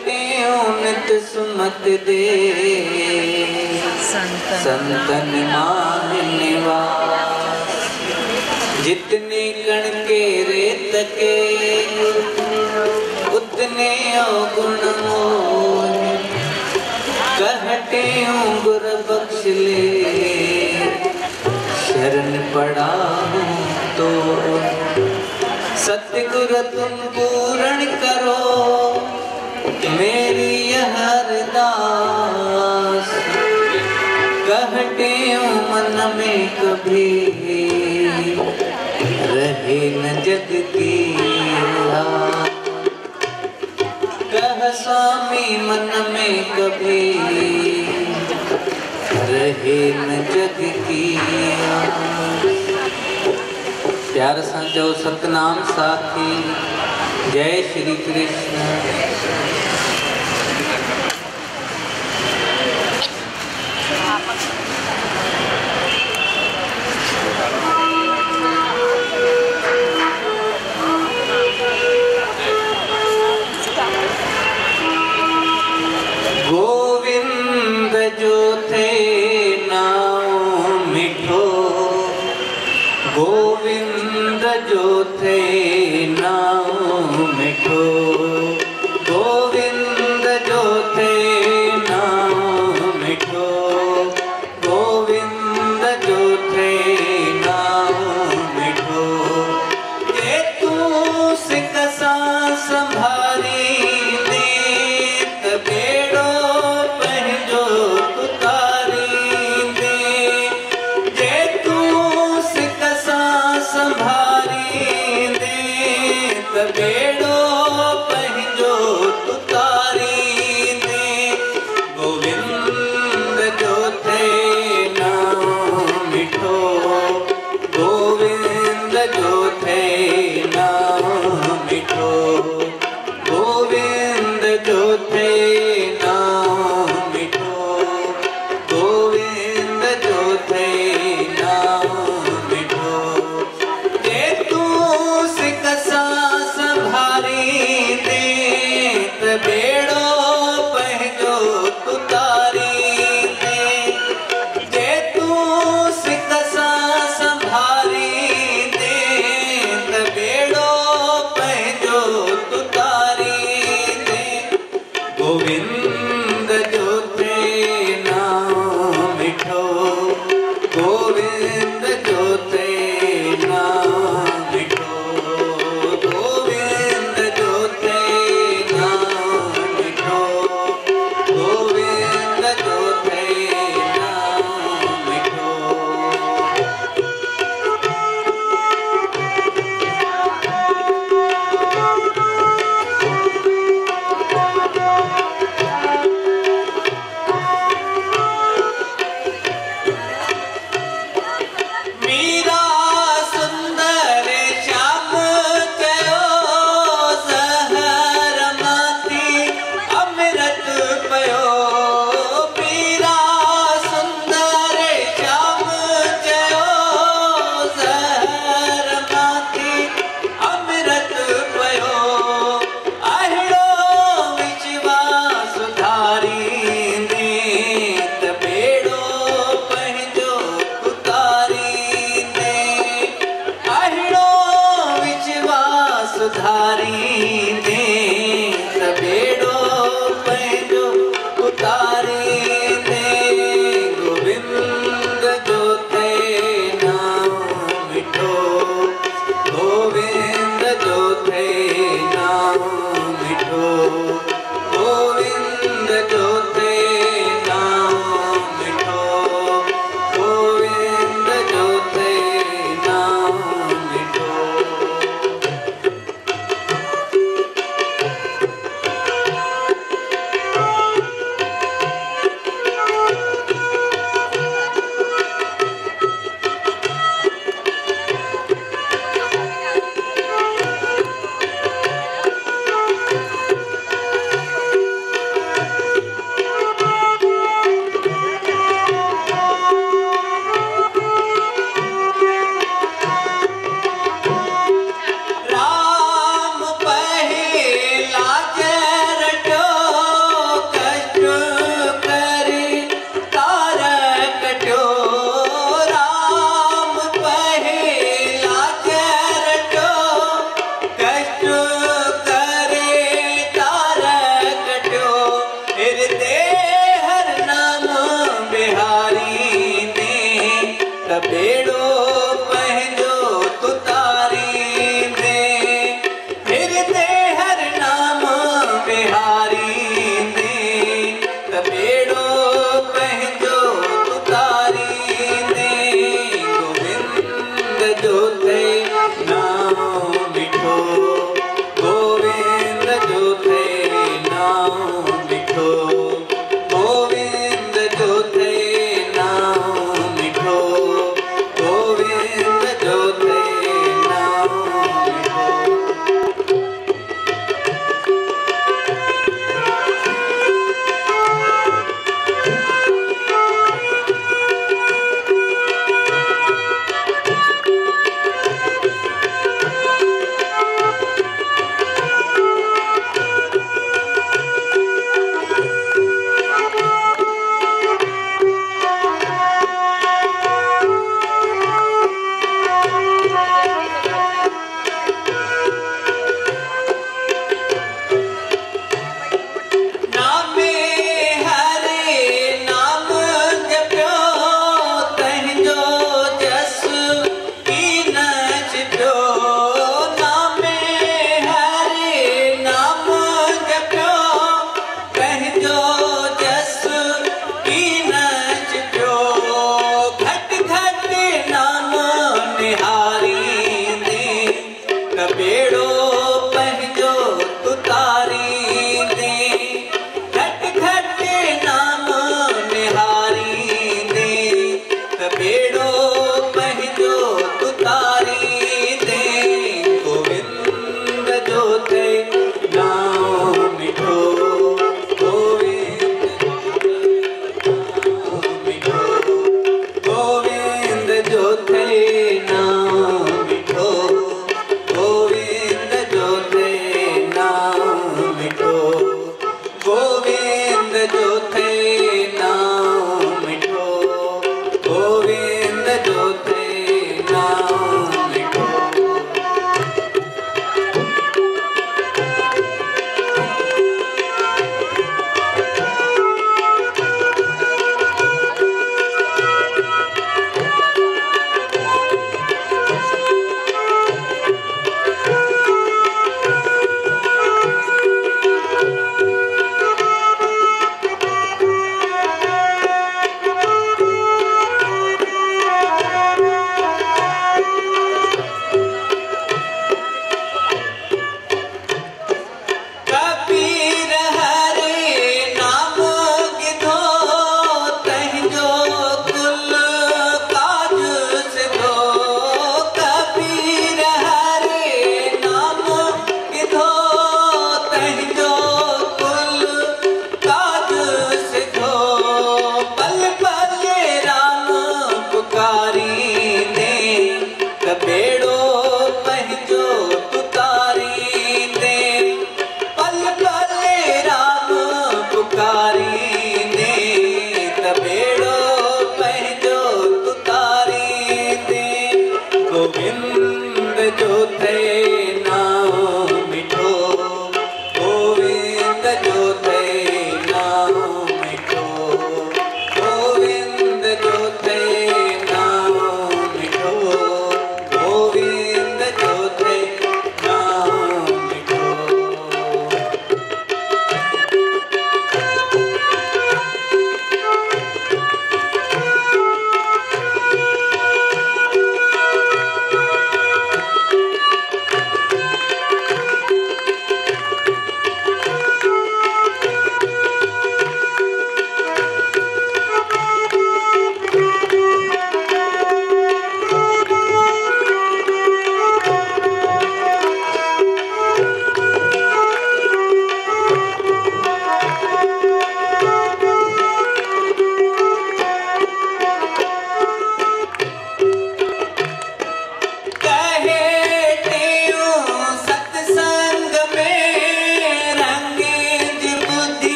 नित सुमत दे संतन मान निवास। जितने कण के रेत के उतने अवगुण मोह। कहते गुर बख्श ले शरण पड़ा हूँ तो। सतगुर तुम पूर्ण करो मेरी यह अरदास। कहते मन में कभी रहे न जग की आस। कह स्वामी मन में कभी रहे न जग की आस। प्यार संजो सतनाम साखी। जय श्री कृष्ण। गोविंद जो थे नाम मिठो। गोविंद जो थे नाम मिठो। गोविंद जो थे नाम मिठो। गोविंद जो थे नाम मिठो। ये तू सिकसा संभारी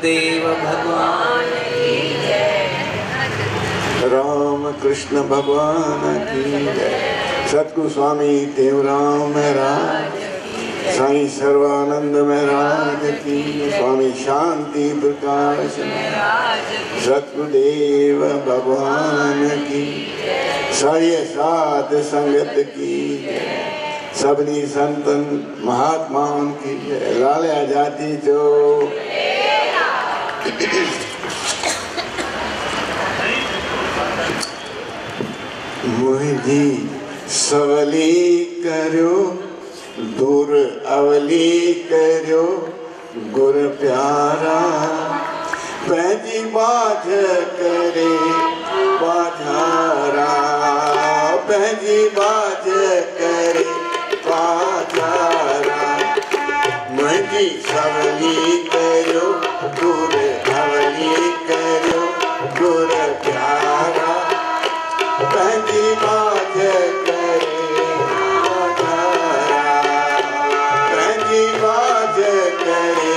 सतगुरुदेव भगवान की जय। राम कृष्ण भगवान की जय। सतगुरु स्वामी देवराम महाराज, साईं सर्वानंद महाराज की, स्वामी शांति प्रकाश सतगुरुदेव भगवान की, साई साध संगत की, सबनी संतन महात्माओं की जय। लालिया जाति जो मुझी सवली करो, दूर अवली करो, गुर प्यारा पैजी बाझ करे बाझारा, पैजी बाझ करे बाझारा। मुझी सवली करो, दूर अवली करो, गुर प्यारा पैजी बाझ करे बाझारा, पैजी बाझ करे।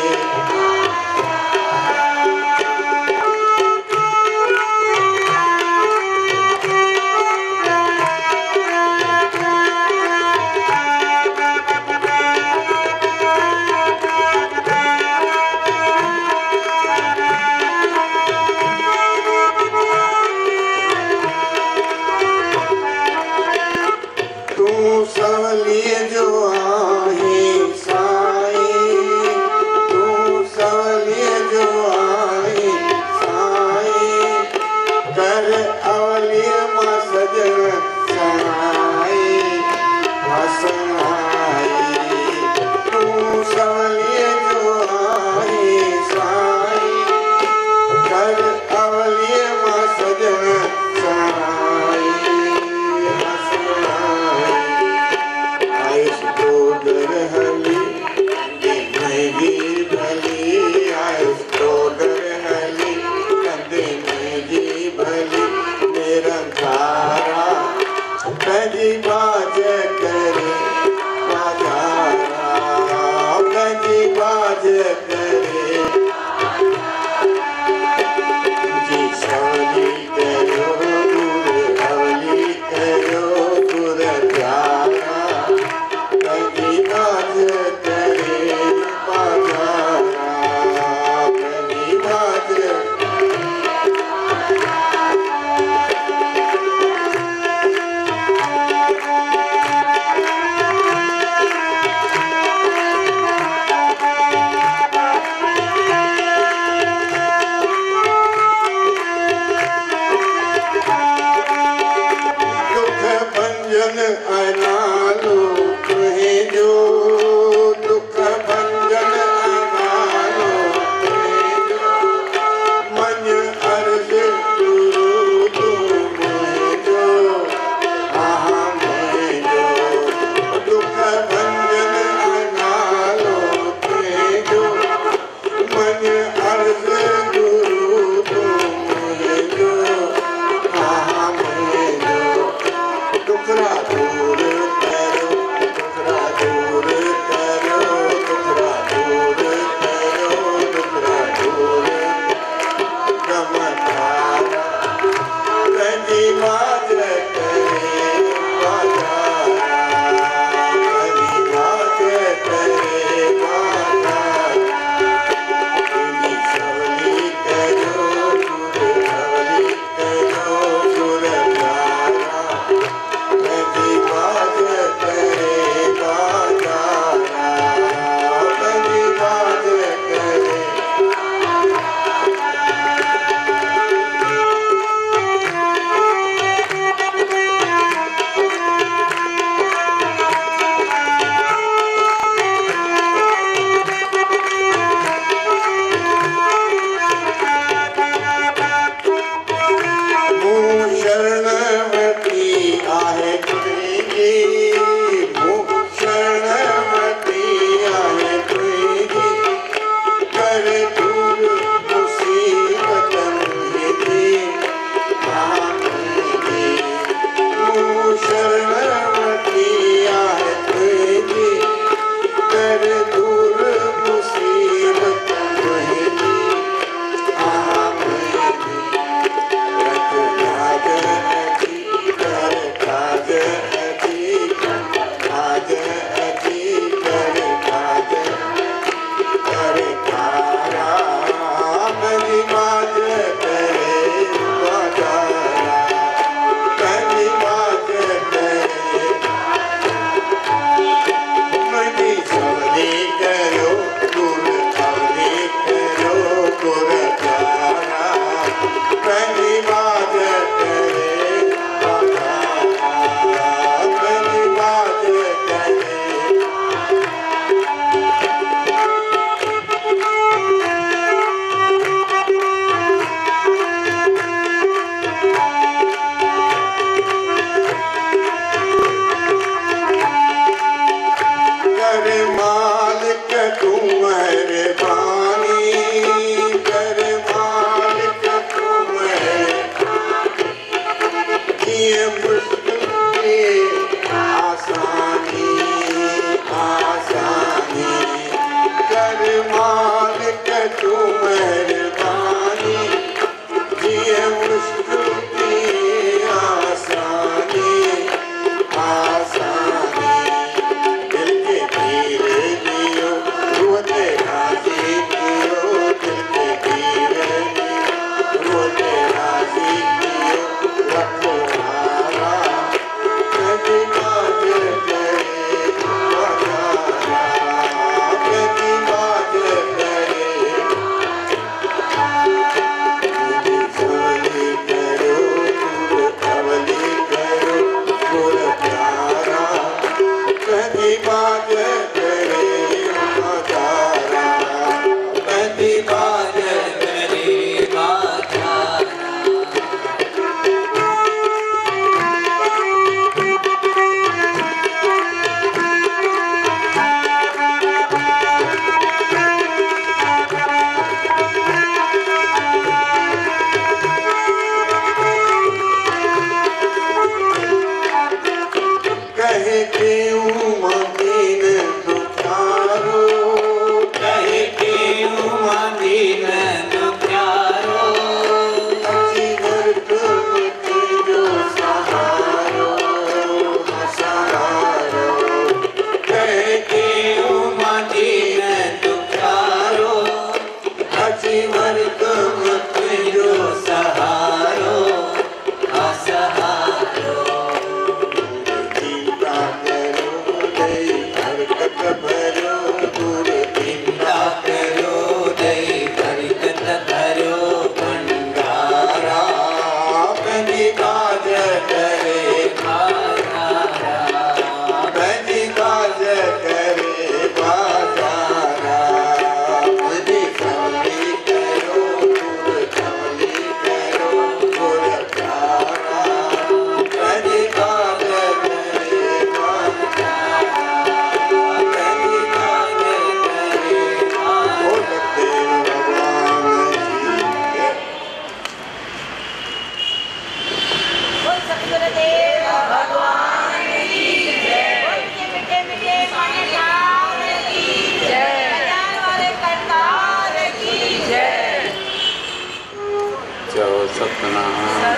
सतनाम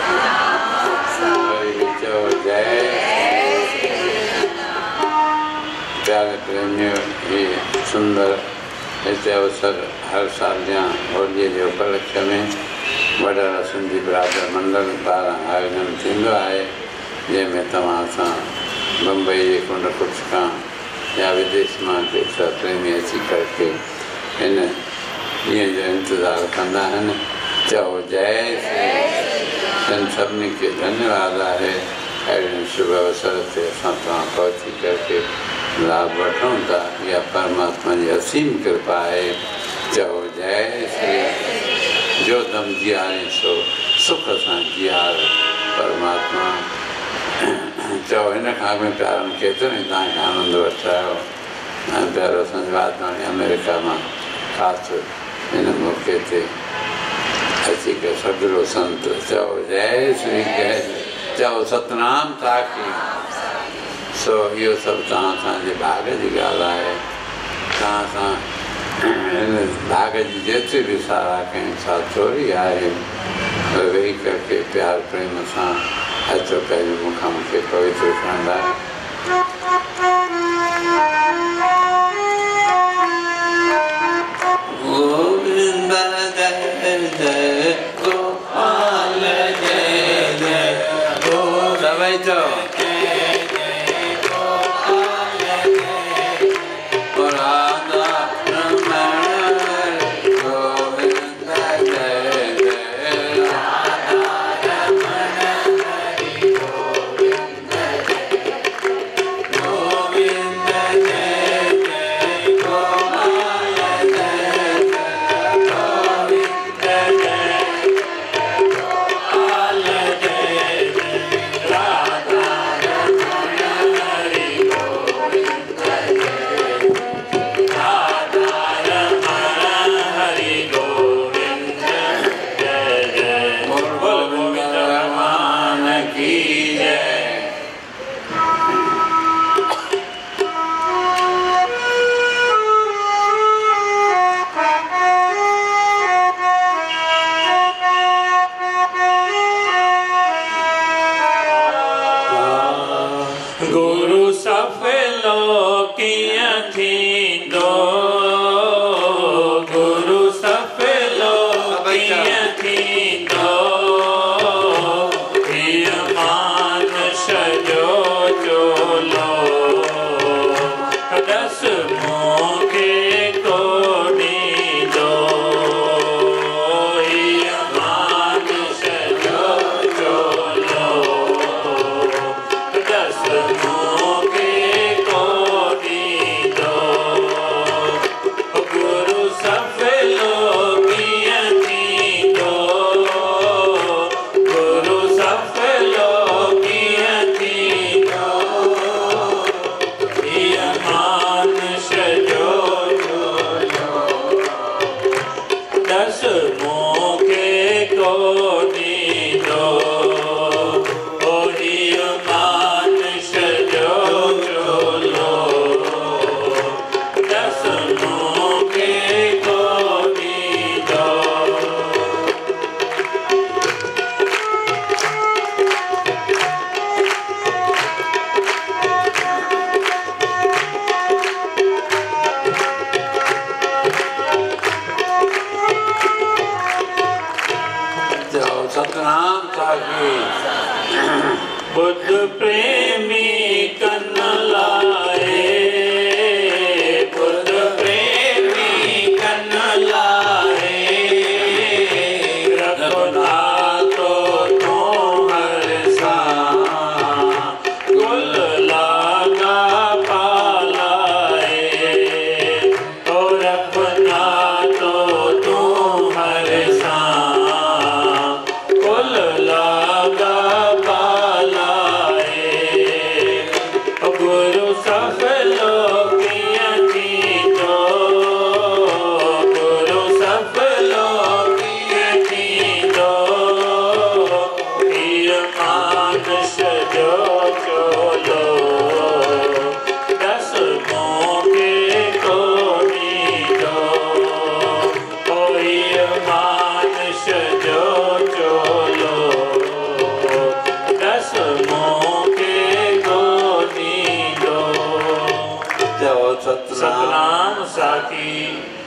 हरि चओ जय प्यारे प्रेमियों ये सुंदर हिते अवसर हर साल या होलीअ जे उपलक्ष्य में वॾा सिंधी बिरादर मंडल पारां आयोजन थींदो आहे जंहिंमें तव्हां सां बम्बई जे कुंड कुछ खां या विदेश मां केतिरा प्रेमी अची करके हिन ॾींहं जो इंतज़ारु कंदा आहिनि चओ जय श्री इन सभिनी खे धन्यवाद आहे अहिड़े शुभ अवसर ते असां तव्हां पहुची करके लाभ वठूं था इहा परमात्मा जी असीम कृपा आहे चओ जय श्री जो दम जियारे सो सुख सां जियार परमात्मा चओ हिन खां बि प्यारनि केतिरनि तव्हांखे आनंद वठायो ऐं प्यारो असांजो आत्माणी अमेरिका मां ख़ासि हिन मौक़े ते अची करे सॻिड़ो संत चओ जय श्री जय चओ सतनाम ताकी सो इहो सभु तव्हां असांजे भाग जी ॻाल्हि आहे तव्हां सां हिन भाग जी जेतिरी बि सारा कयूं सा थोरी आहे वेही करके प्यार प्रेम सां अचो पहिरियों मूंखां मूंखे पवित्र खणंदा गोविंद जय जय गोपाल जय जय गो सभई चओ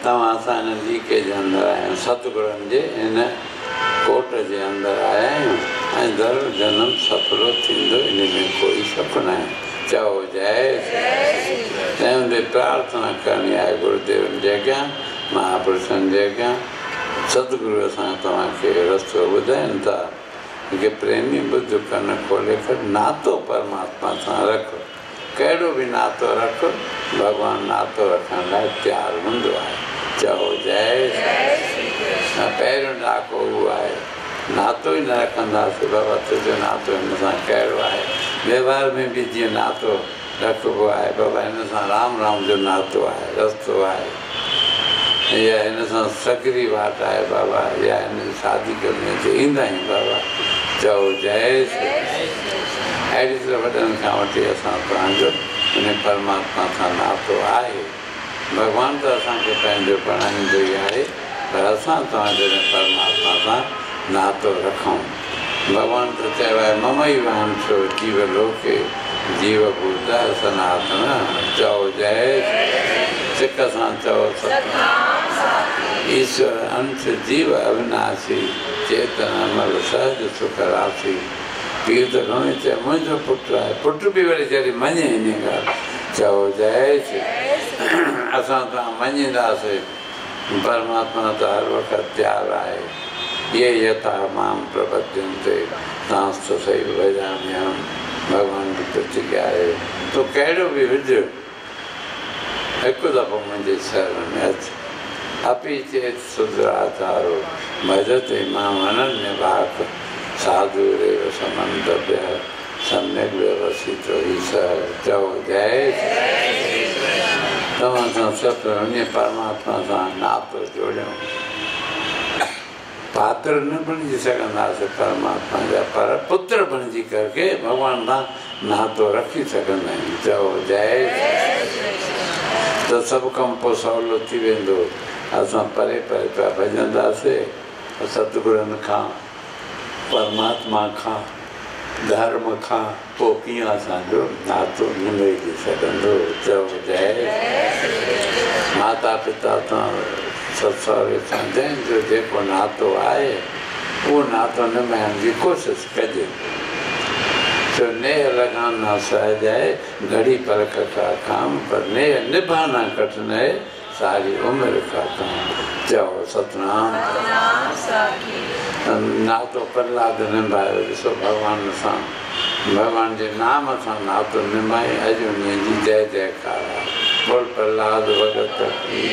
तव्हां असां हिन लीके जे अंदरि आया आहियूं, सतगुरनि जे हिन कोट जे अंदरि आया आहियूं ऐं दर जनम सफलो थींदो, इन में कोई शक न आहे। चओ जय। तंहिं हूंदे प्रार्थना करणी आहे गुरुदेवनि जे अॻियां, महापुरुषनि जे अॻियां। सतगुरु असां तव्हांखे रस्तो ॿुधाइनि था कि प्रेमी ॿुध कन खोले कर नातो परमात्मा सां रख। कहिड़ो बि नातो रख, भॻवानु नातो रखण लाइ तयारु हूंदो आहे। चओ जय। पहिरियों ॾाको उहो आहे, नातो ई न रखंदासीं बाबा तुंहिंजो नातो हिन सां कहिड़ो आहे। व्यवहार में बि जीअं नातो रखिबो आहे, बाबा हिन सां राम राम जो नातो आहे, रस्तो आहे, या हिन सां सकरी वाट आहे बाबा, या हिन शादी करणी ते ईंदा आहियूं बाबा। चओ जय। अहिड़ी तरह वॾनि खां वठी असां तव्हांजो हिन परमात्मा सां नातो आहे। भॻवानु त असांखे पंहिंजो बणाईंदो ई आहे, पर असां तव्हांजे हिन परमात्मा सां नातो रखूं। भॻवानु त चयो आहे मम ई वांछो जीव लोके जीव भूत सनातन। चओ जय। सिक सां चओ सतनाम। ईश्वर अंश जीव अविनाशी चेतन अमर सहज सुख राशि। पीर त घणो ई चए मुंहिंजो पुटु आहे, पुटु बि वरी जॾहिं मञे इन ॻाल्हि। चओ जय। असां तव्हां मञींदासीं, परमात्मा त हर वक़्तु तयारु आहे। ये यथा मां प्रपद्यन्ते तांस्त सही भजाम्यहम्। भॻवान जी प्रतिज्ञा आहे, तूं कहिड़ो बि हुजे हिकु दफ़ो मुंहिंजे शरण में अच। अपी चेत सुधराचारो भजते मां अनन्य भाक। साधु रेव समन्तव्य सम्यक व्यवस्थितो ईश्वर। चओ जय। तव्हां सां सभु उन परमात्मा सां नातो जोड़ियूं। पात्र न बणिजी सघंदासीं परमात्मा जा, पर पुत्र बणिजी करके भॻवान सां नातो रखी सघंदा आहियूं। चओ जय। त सभु कमु पोइ सवलो थी वेंदो। असां परे परे पिया भॼंदासीं सतगुरनि खां, परमात्मा खां, धर्म खां, पोइ कीअं असांजो नातो निभजी सघंदो। चओ जय। माता पिता सां, ससु सहुरे सां, जंहिंजो जेको नातो आहे उहो नातो निभाइण जी कोशिशि कजे। छो नेह लगाना सहज आहे, घड़ी परख का काम, पर नेह निभाना कठिन है, सारी उम्र का काम। चओ सतनाम। नातो प्रहलाद निभायो, ॾिसो भॻवान सां, भॻवान जे नाम सां नातो निभाए अॼु उन जी जय जयकार आहे। बोल प्रहलाद भगत की,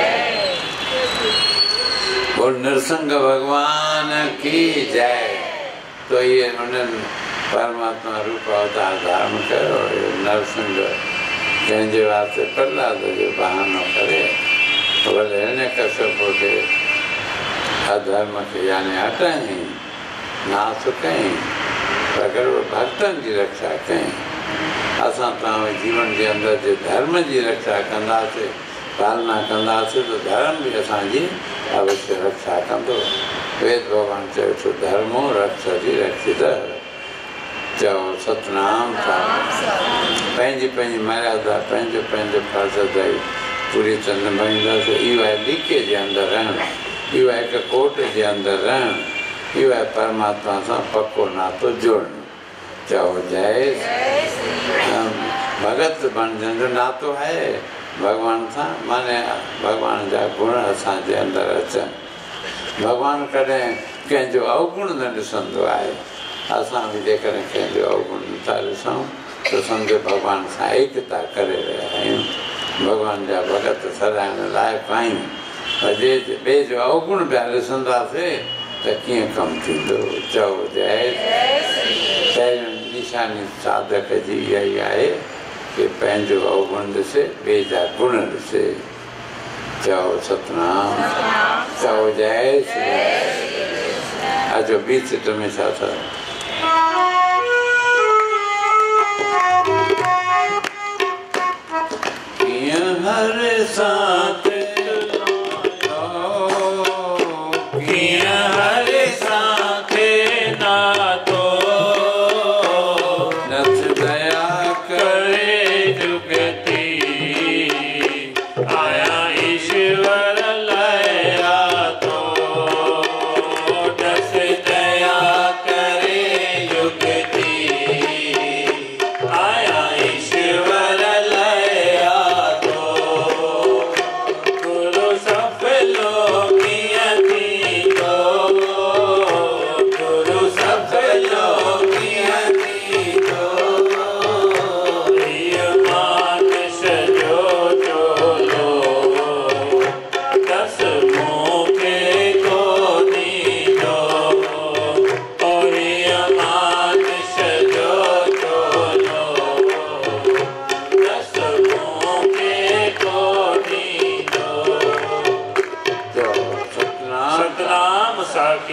बोल नरसिंह भगवान की जय। तो ये उन्हनि परमात्मा रूप अवतार धारण कयो। नरसिंह जंहिंजे वास्ते प्रहलाद जो बहानो करे भले हिन कश्यप खे अधर्म खे यानी हटायईं, नास कयईं, पर भक्तनि जी रक्षा कयईं। असां तव्हां जीवन जे अंदरि जे धर्म जी रक्षा कंदासीं, पालना कंदासीं, त धर्म बि असांजी अवश्य रक्षा कंदो। वेद भॻवानु चयो छो धर्मो रक्षति रक्षित। चओ सतनाम। पंहिंजी पंहिंजी मर्यादा, पंहिंजो पंहिंजो फर्ज़ अदाई पूरी तरह निभाईंदासीं। इहो आहे लीके जे अंदरि रहणु, इहो आहे हिकु कोट जे अंदरि रहणु, इहो आहे परमात्मा सां पको नातो जोड़णु। चओ जय। भगत बणजण जो नातो आहे भॻवान सां, माने भॻवान जा गुण असांजे अंदरि अचनि। भॻवानु कॾहिं कंहिंजो अवगुण न ॾिसंदो आहे। असां बि जेकॾहिं कंहिंजो अवगुण नथा ॾिसूं त सम्झो भॻवान सां एकता करे रहिया आहियूं, भॻवान जा भगत सराइण लाइक़ु आहियूं। जे ॿिए जो अवगुण पिया ॾिसंदासीं त कीअं कमु थींदो। चओ जय। पहिरियों निशानी साधक जी इहा ई आहे कि पंहिंजो अवगुण ॾिसे, ॿिए जा गुण ॾिसे। चओ सतनाम। चओ जय। अचो ॿी सिट में छा था कीअं हर साथ, कीअं हर साथ नातो, नथ दया करे जुगती आया ईश्वर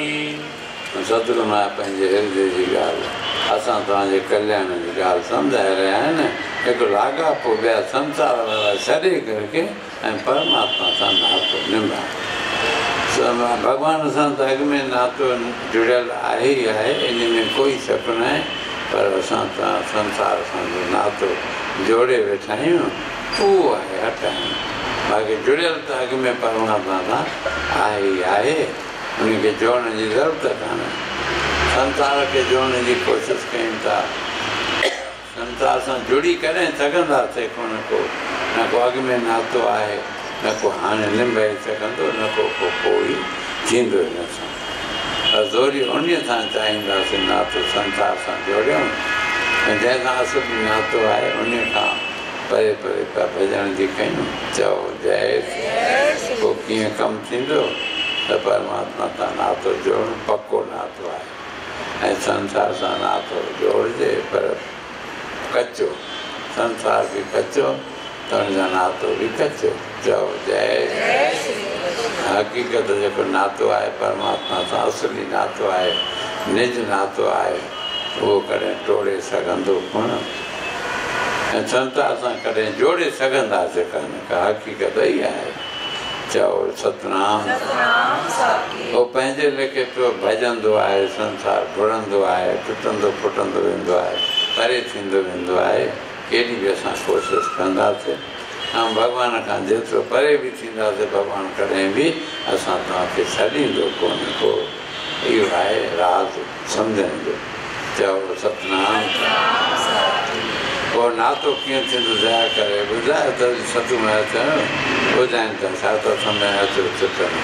की सतगुरु मां पंहिंजे हृदय जी ॻाल्हि असां तव्हांजे कल्याण जी ॻाल्हि सम्झाए रहिया आहिनि हिकु लाॻापो ॿिया संसार वारा छॾे करके ऐं परमात्मा सां नातो निभाए भॻवान सां त अॻु में नातो जुड़ियल आहे ई आहे इन में कोई शक न आहे पर असां तव्हां संसार सां जो नातो जोड़े वेठा आहियूं उहो आहे हटायूं बाक़ी जुड़ियल त अॻु में परमात्मा सां आहे ई आहे उनखे जोड़ण जी ज़रूरत कान्हे संसार खे जोड़ण जी कोशिशि कयूं था संसार सां जुड़ी करे सघंदासीं को न को अॻु में नातो आहे न को हाणे निभाए सघंदो न को कोई थींदो ई नथो ज़ोरी उन सां चाहींदासीं नातो संसार सां जोड़ियूं ऐं जंहिंसां असुली नातो आहे उन खां परे परे पिया भॼण जी कयूं चओ जय पोइ कीअं कमु थींदो त परमात्मा सां नातो जोड़णु पको नातो आहे ऐं संसार सां नातो जोड़िजे पर कचो संसार बि कचो त हुन सां नातो बि कचो चओ जय हक़ीक़त जेको नातो आहे परमात्मा सां असली नातो आहे निज नातो आहे उहो कॾहिं टोड़े सघंदो कोन ऐं संसार सां कॾहिं जोड़े सघंदासीं कान का हक़ीक़त ई आहे चओ सतनाम उहो पंहिंजे लेखे पियो भॼंदो आहे संसार घुरंदो आहे टुटंदो फुटंदो वेंदो आहे परे थींदो वेंदो आहे केॾी बि असां कोशिशि कंदासीं ऐं भॻवान खां जेतिरो परे बि थींदासीं भॻवानु कॾहिं बि असां तव्हांखे छॾींदो कोन को इहो आहे राज़ सम्झण जो चओ सतनाम पोइ नातो कीअं थींदो दया करे ॿुधाए त सतू में अचनि ॿुधाइनि था छा त समय अचो चिटनि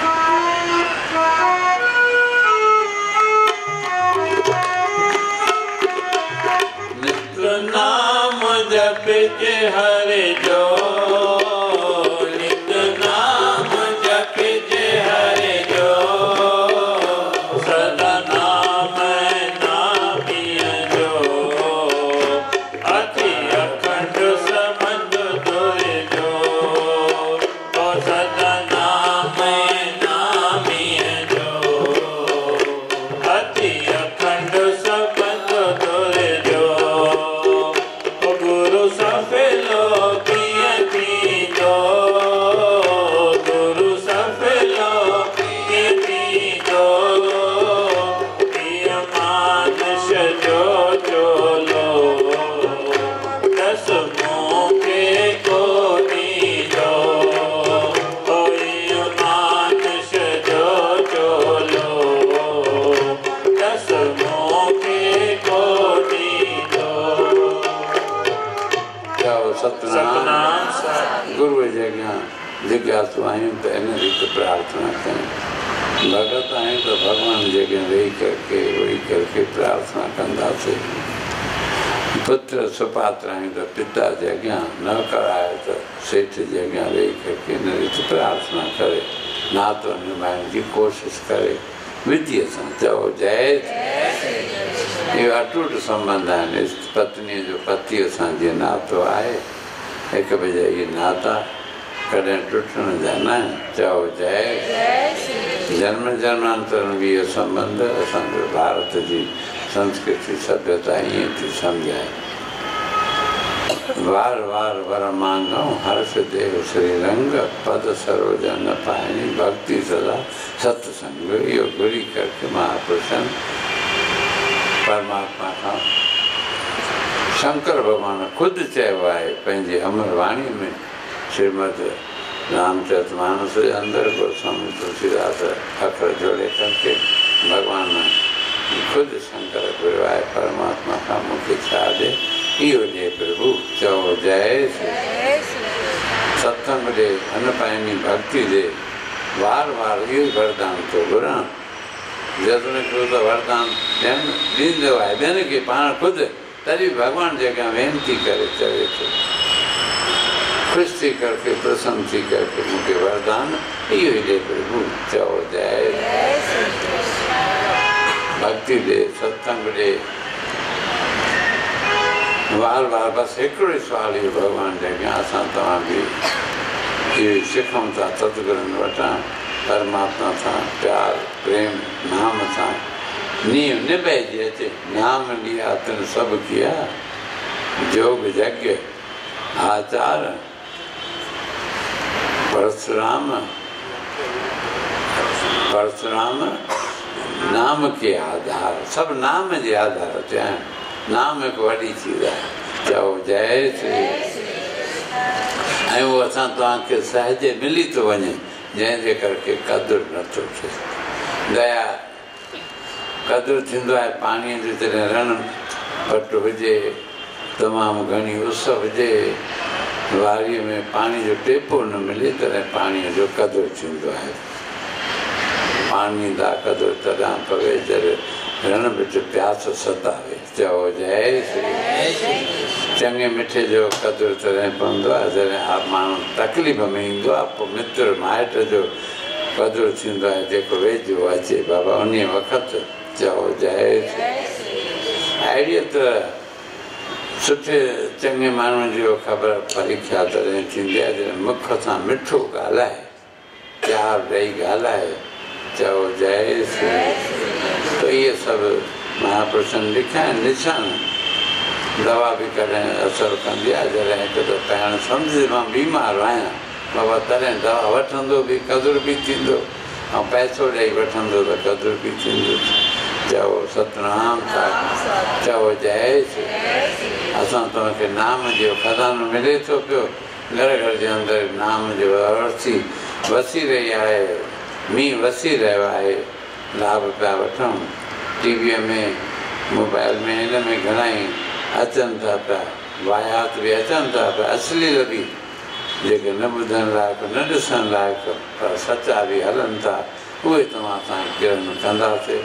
नित नाम जपिजे हरे जो नित नाम जपिजे हरे जो सदा नाम नामिय जो अति अखंड संबंध तोरे जो सदा नाम नामिय जो अति अखंड संबंध तोरे जो गुरु सफलो किए थींदो गुरु सफलो किए थींदो किए मानस जो चोलो दस मोके को दीजो कोई मानस जो चोलो दस मोके को दीजो चओ सतनाम गुरूअ जे अॻियां जिज्ञासु आहियूं त इन रीति प्रार्थना कयूं भगत आहियूं त भॻवान जे अॻियां वेही करके प्रार्थना कंदासीं पुत्र सुपात्र आहियूं त पिता जे अॻियां न कराए त सेठ जे अॻियां वेही करके इन रीति प्रार्थना करे नातो निभाइण जी कोशिशि करे विधीअ सां चओ जय इहो अटूट संबंध आहिनि पत्नीअ जो पतीअ सां जीअं नातो आहे हिक ॿिए जा इहे नाता कॾहिं टुटण जा न चओ जय जन्म जन्मांतर बि इहो संबंध असांजो भारत जी संस्कृति सभ्यता ईअं थी सम्झाए वार वार वर मांगऊं हर्ष देव श्री रंग पद सरोज न पाइणी भक्ति सदा सत्संग इहो घुरी करके महापुरुषनि परमात्मा खां शंकर भॻवान ख़ुदि चयो आहे पंहिंजी अमर वाणी में श्रीमद रामचरितमानस जे अंदरि गोस्वामी तुलसीदास अखर जोड़े करके भॻवान ख़ुदि शंकर घुरियो आहे परमात्मा खां मूंखे छा ॾे इहो ॾे प्रभु चओ जय सत्संग ॾे अन पाइनी भक्ति ॾे वार वार इहो ई वरदान थो घुरां जेतिरो हिकिड़ो त वरदान ॾियनि ॾींदो आहे ॿियनि खे पाण ख़ुदि तॾहिं भॻवान जे अॻियां वेनिती करे चवे थो ख़ुशि थी करके प्रसन्न थी करके मूंखे वरदान इहो ई ॾे प्रभु चओ जय भक्ति ॾे सत्संग ॾे वार वार बसि हिकिड़ो ई सुवाल इहो भॻवान जे अॻियां असां तव्हां बि इहो ई सिखूं था सतगुरुनि वटां त परमात्मा सां प्यार प्रेम नाम सां नींव निभाइजी अचे। नाम लिया तिन सभु किया, जोग यज्ञ आचार परशुराम नाम के आधार, सब नाम जे आधार ते आहिनि। नाम हिकु वॾी चीज़ आहे। चओ जय श्री। ऐं उहो असां तव्हांखे सहजे मिली थो वञे, जंहिंजे करके क़दुरु नथो थिए। दया क़दुरु थींदो आहे पाणीअ जो जॾहिं रण पट हुजे, तमामु घणी उस हुजे, वारीअ में पाणी जो टेपो न मिले, तॾहिं पाणीअ जो क़दुरु थींदो आहे। पाणी दा क़दुरु तॾहिं पवे जॾहिं रण बिच प्यास सतावे। चओ जय श्री। चङे मिठे जो क़दुरु तॾहिं पवंदो आहे जॾहिं माण्हू तकलीफ़ में ईंदो आहे, पोइ मित्र माइट जो क़दुरु थींदो आहे जेको वेझो अचे बाबा उन वक़्तु। चओ जय श्री। अहिड़ीअ तरह सुठे चङे माण्हुनि जो ख़बर परीक्षा तॾहिं थींदी आहे जॾहिं मुख सां मिठो ॻाल्हाए, प्यार ॾेई ॻाल्हाए। चओ जय श्री। त इहे सभु महापुरुषनि लिखिया आहिनि निशान। दवा बि कॾहिं असरु कंदी आहे। जॾहिं हिकु त पाण सम्झि मां बीमार आहियां बाबा, तॾहिं दवा वठंदो बि क़दुरु बि थींदो, ऐं पैसो ॾेई वठंदो त क़दुरु बि थींदो। चओ सतनाम साखी। चओ जय श्री। असां तव्हांखे नाम जो खज़ानो मिले थो पियो। घर घर जे अंदरि नाम जो अर्थी वसी रही आहे, मींहुं वसी रहियो आहे। लाभ पिया वठूं। टीवीअ में मोबाइल में हिन में घणेई अचनि था पिया, वायात बि अचनि था पिया, असलील बि जेके न ॿुधण लाइक़ु न ॾिसण लाइक़ु पर सचा बि हलनि था, उहे तव्हां सां किरण कंदासीं।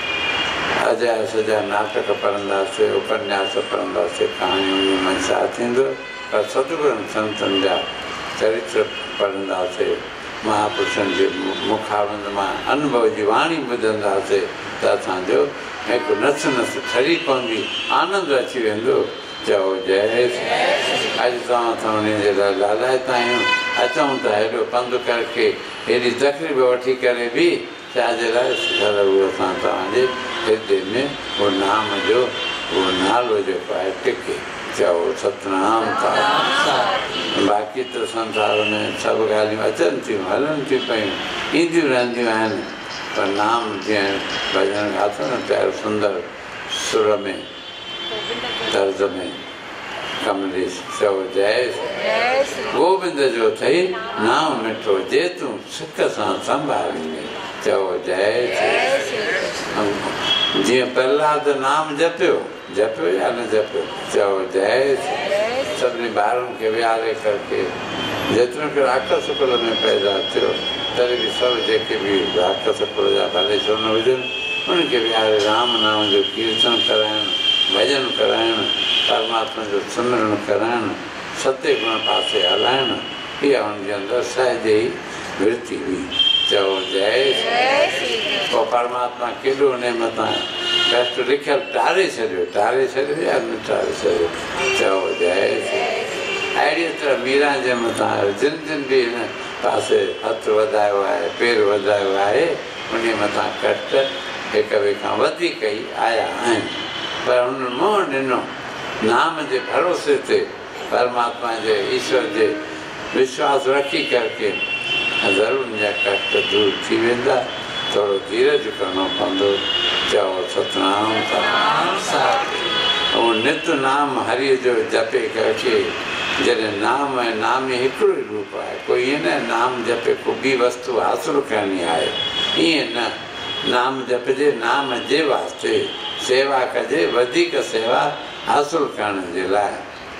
अजाया सजा नाटक पढ़ंदासीं, उपन्यास पढ़ंदासीं, कहाणियूं में छा थींदो, पर सतगुरनि संतनि जा चरित्र पढ़ंदासीं, महापुरुषनि जे मुखारनि मां अनुभव जी वाणी ॿुधंदासीं त असांजो हिकु नस नस ठरी पवंदी, आनंद अची वेंदो। चओ जय श्री। अॼु तव्हां सां उन जे लाइ ॻाल्हाईंदा आहियूं, अचूं था हेॾो पंधु करके, हेॾी तकलीफ़ वठी करे बि छाजे लाइ घर उहो असां तव्हांजे हिते में उहो नाम जो उहो नालो जेको आहे टिके। चओ सतनाम साखी। बाक़ी त संसार में सभु ॻाल्हियूं अचनि थियूं, हलनि थियूं पियूं, ईंदियूं रहंदियूं आहिनि, पर नाम जीअं भॼन ॻातो न पहिरियों सुंदर सुर में तर्ज़ में कमलेश। चओ जय श्री। गोबिंद जो अथई नाम मिठो, जे तूं सिक सां संभालींदे। चओ जय श्री। जीअं प्रहलाद नाम जपियो या न जपियो। चओ जय श्री। सभिनी ॿारनि खे विहारे करके, जेतिरो की राक्षस कुल में पैदा थियो तॾहिं बि सभु जेके बि राक्षस कुल जा भले छो न हुजनि, उनखे विहारे राम नाम जो कीर्तन कराइणु, भॼन कराइणु, परमात्मा जो सिमरन कराइणु, सते गुण पासे हलाइणु, इहा हुनजे अंदरि सहजे ई वृत्ति हुई। चओ जय श्री। पोइ परमात्मा केॾो उन मथां कष्ट लिखियलु टारे छॾियो या न टारे छॾियो। चओ जय श्री। अहिड़ी तरह मीरा जे मथां जिन जिन बि हिन पासे हथु वधायो आहे, पेर वधायो आहे, उन मथां कष्ट हिक ॿिए खां वधीक ई आया आहिनि, पर हुन मोह ॾिनो नाम जे भरोसे ते, परमात्मा जे ईश्वर जे विश्वास रखी करके ज़रूरु मुंहिंजा कष्ट दूर थी वेंदा। थोरो धीरज करिणो पवंदो। चओ सतनाम साखी। ऐं नित नाम हरिअ जो जपे करके, जॾहिं नाम ऐं नाम हिकिड़ो ई रूप आहे, कोई ईअं न नाम जपे को ॿी वस्तु हासिलु करणी आहे, ईअं न। नाम जपजे नाम जे वास्ते, सेवा कजे वधीक सेवा हासिलु करण जे लाइ।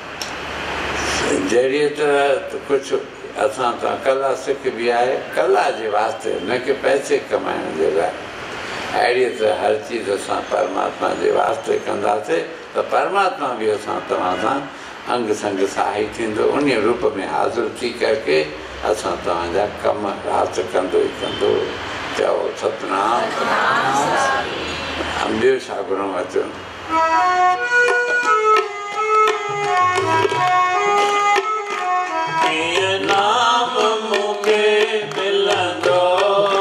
जहिड़ी तरह कुझु असां सां कला सिख बि आहे, कला जे वास्ते, न कि पैसे कमाइण जे लाइ। अहिड़ी तरह हर चीज़ असां परमात्मा जे वास्ते कंदासीं त परमात्मा बि असां तव्हां सां अंग संग सहाई थींदो, उन रूप में हाज़िर थी करके असां तव्हांजा कम रास कंदो ई कंदो। चओ सतनाम। ॿियो छा घुरूं अचो। नाम मूंखे मिलंदो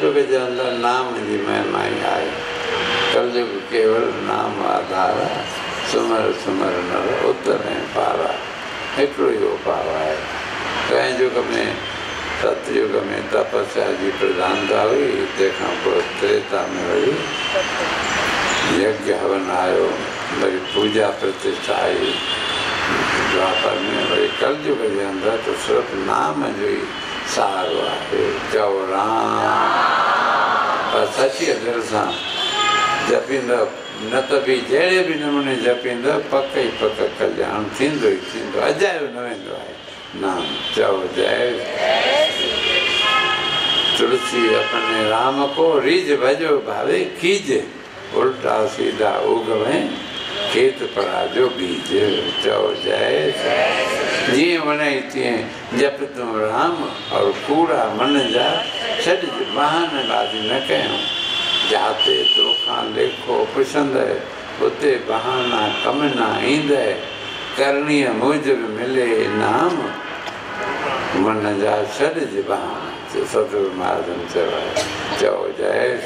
कलयुग जे अंदरि नाम जी महिमाई आहे। कलयुग केवल नाम आधार आहे। सुमर सुमर नर उतरे पारा, हिकिड़ो ई उपाउ आहे। कंहिं युग में सतयुग में तपस्या जी प्रधानता हुई, तंहिंखां पोइ त्रेता में वरी यज्ञ हवन आयो, वरी पूजा प्रतिष्ठा आई द्वापर में, वरी कलयुग जे अंदरि त सिर्फ़ु नाम जो ई सहारो आहे। चओ राम, पर सची दिलि सां जपींदव, न त बि जहिड़े बि नमूने जपींदव पक ई पक कल्याण थींदो ई थींदो, अजायो न वेंदो आहे नाम। चओ जय तुलसी अपने राम को रीझ भजो भावे कीजे, उल्टा सीधा उगवे खेत पड़ा जो बीज। चओ जय जीअं वणाई तीअं जप तूं राम, और कूड़ा मन जा छॾ बहानेबाज़ी न कयूं। जाते तोखां लेखो पुछंदे, उते बहाना कम न ईंदे। करणीअ मूजिबि मिले नाम, मन जा छॾ बहाना। सतगुरु महाराज चयो आहे। चओ जय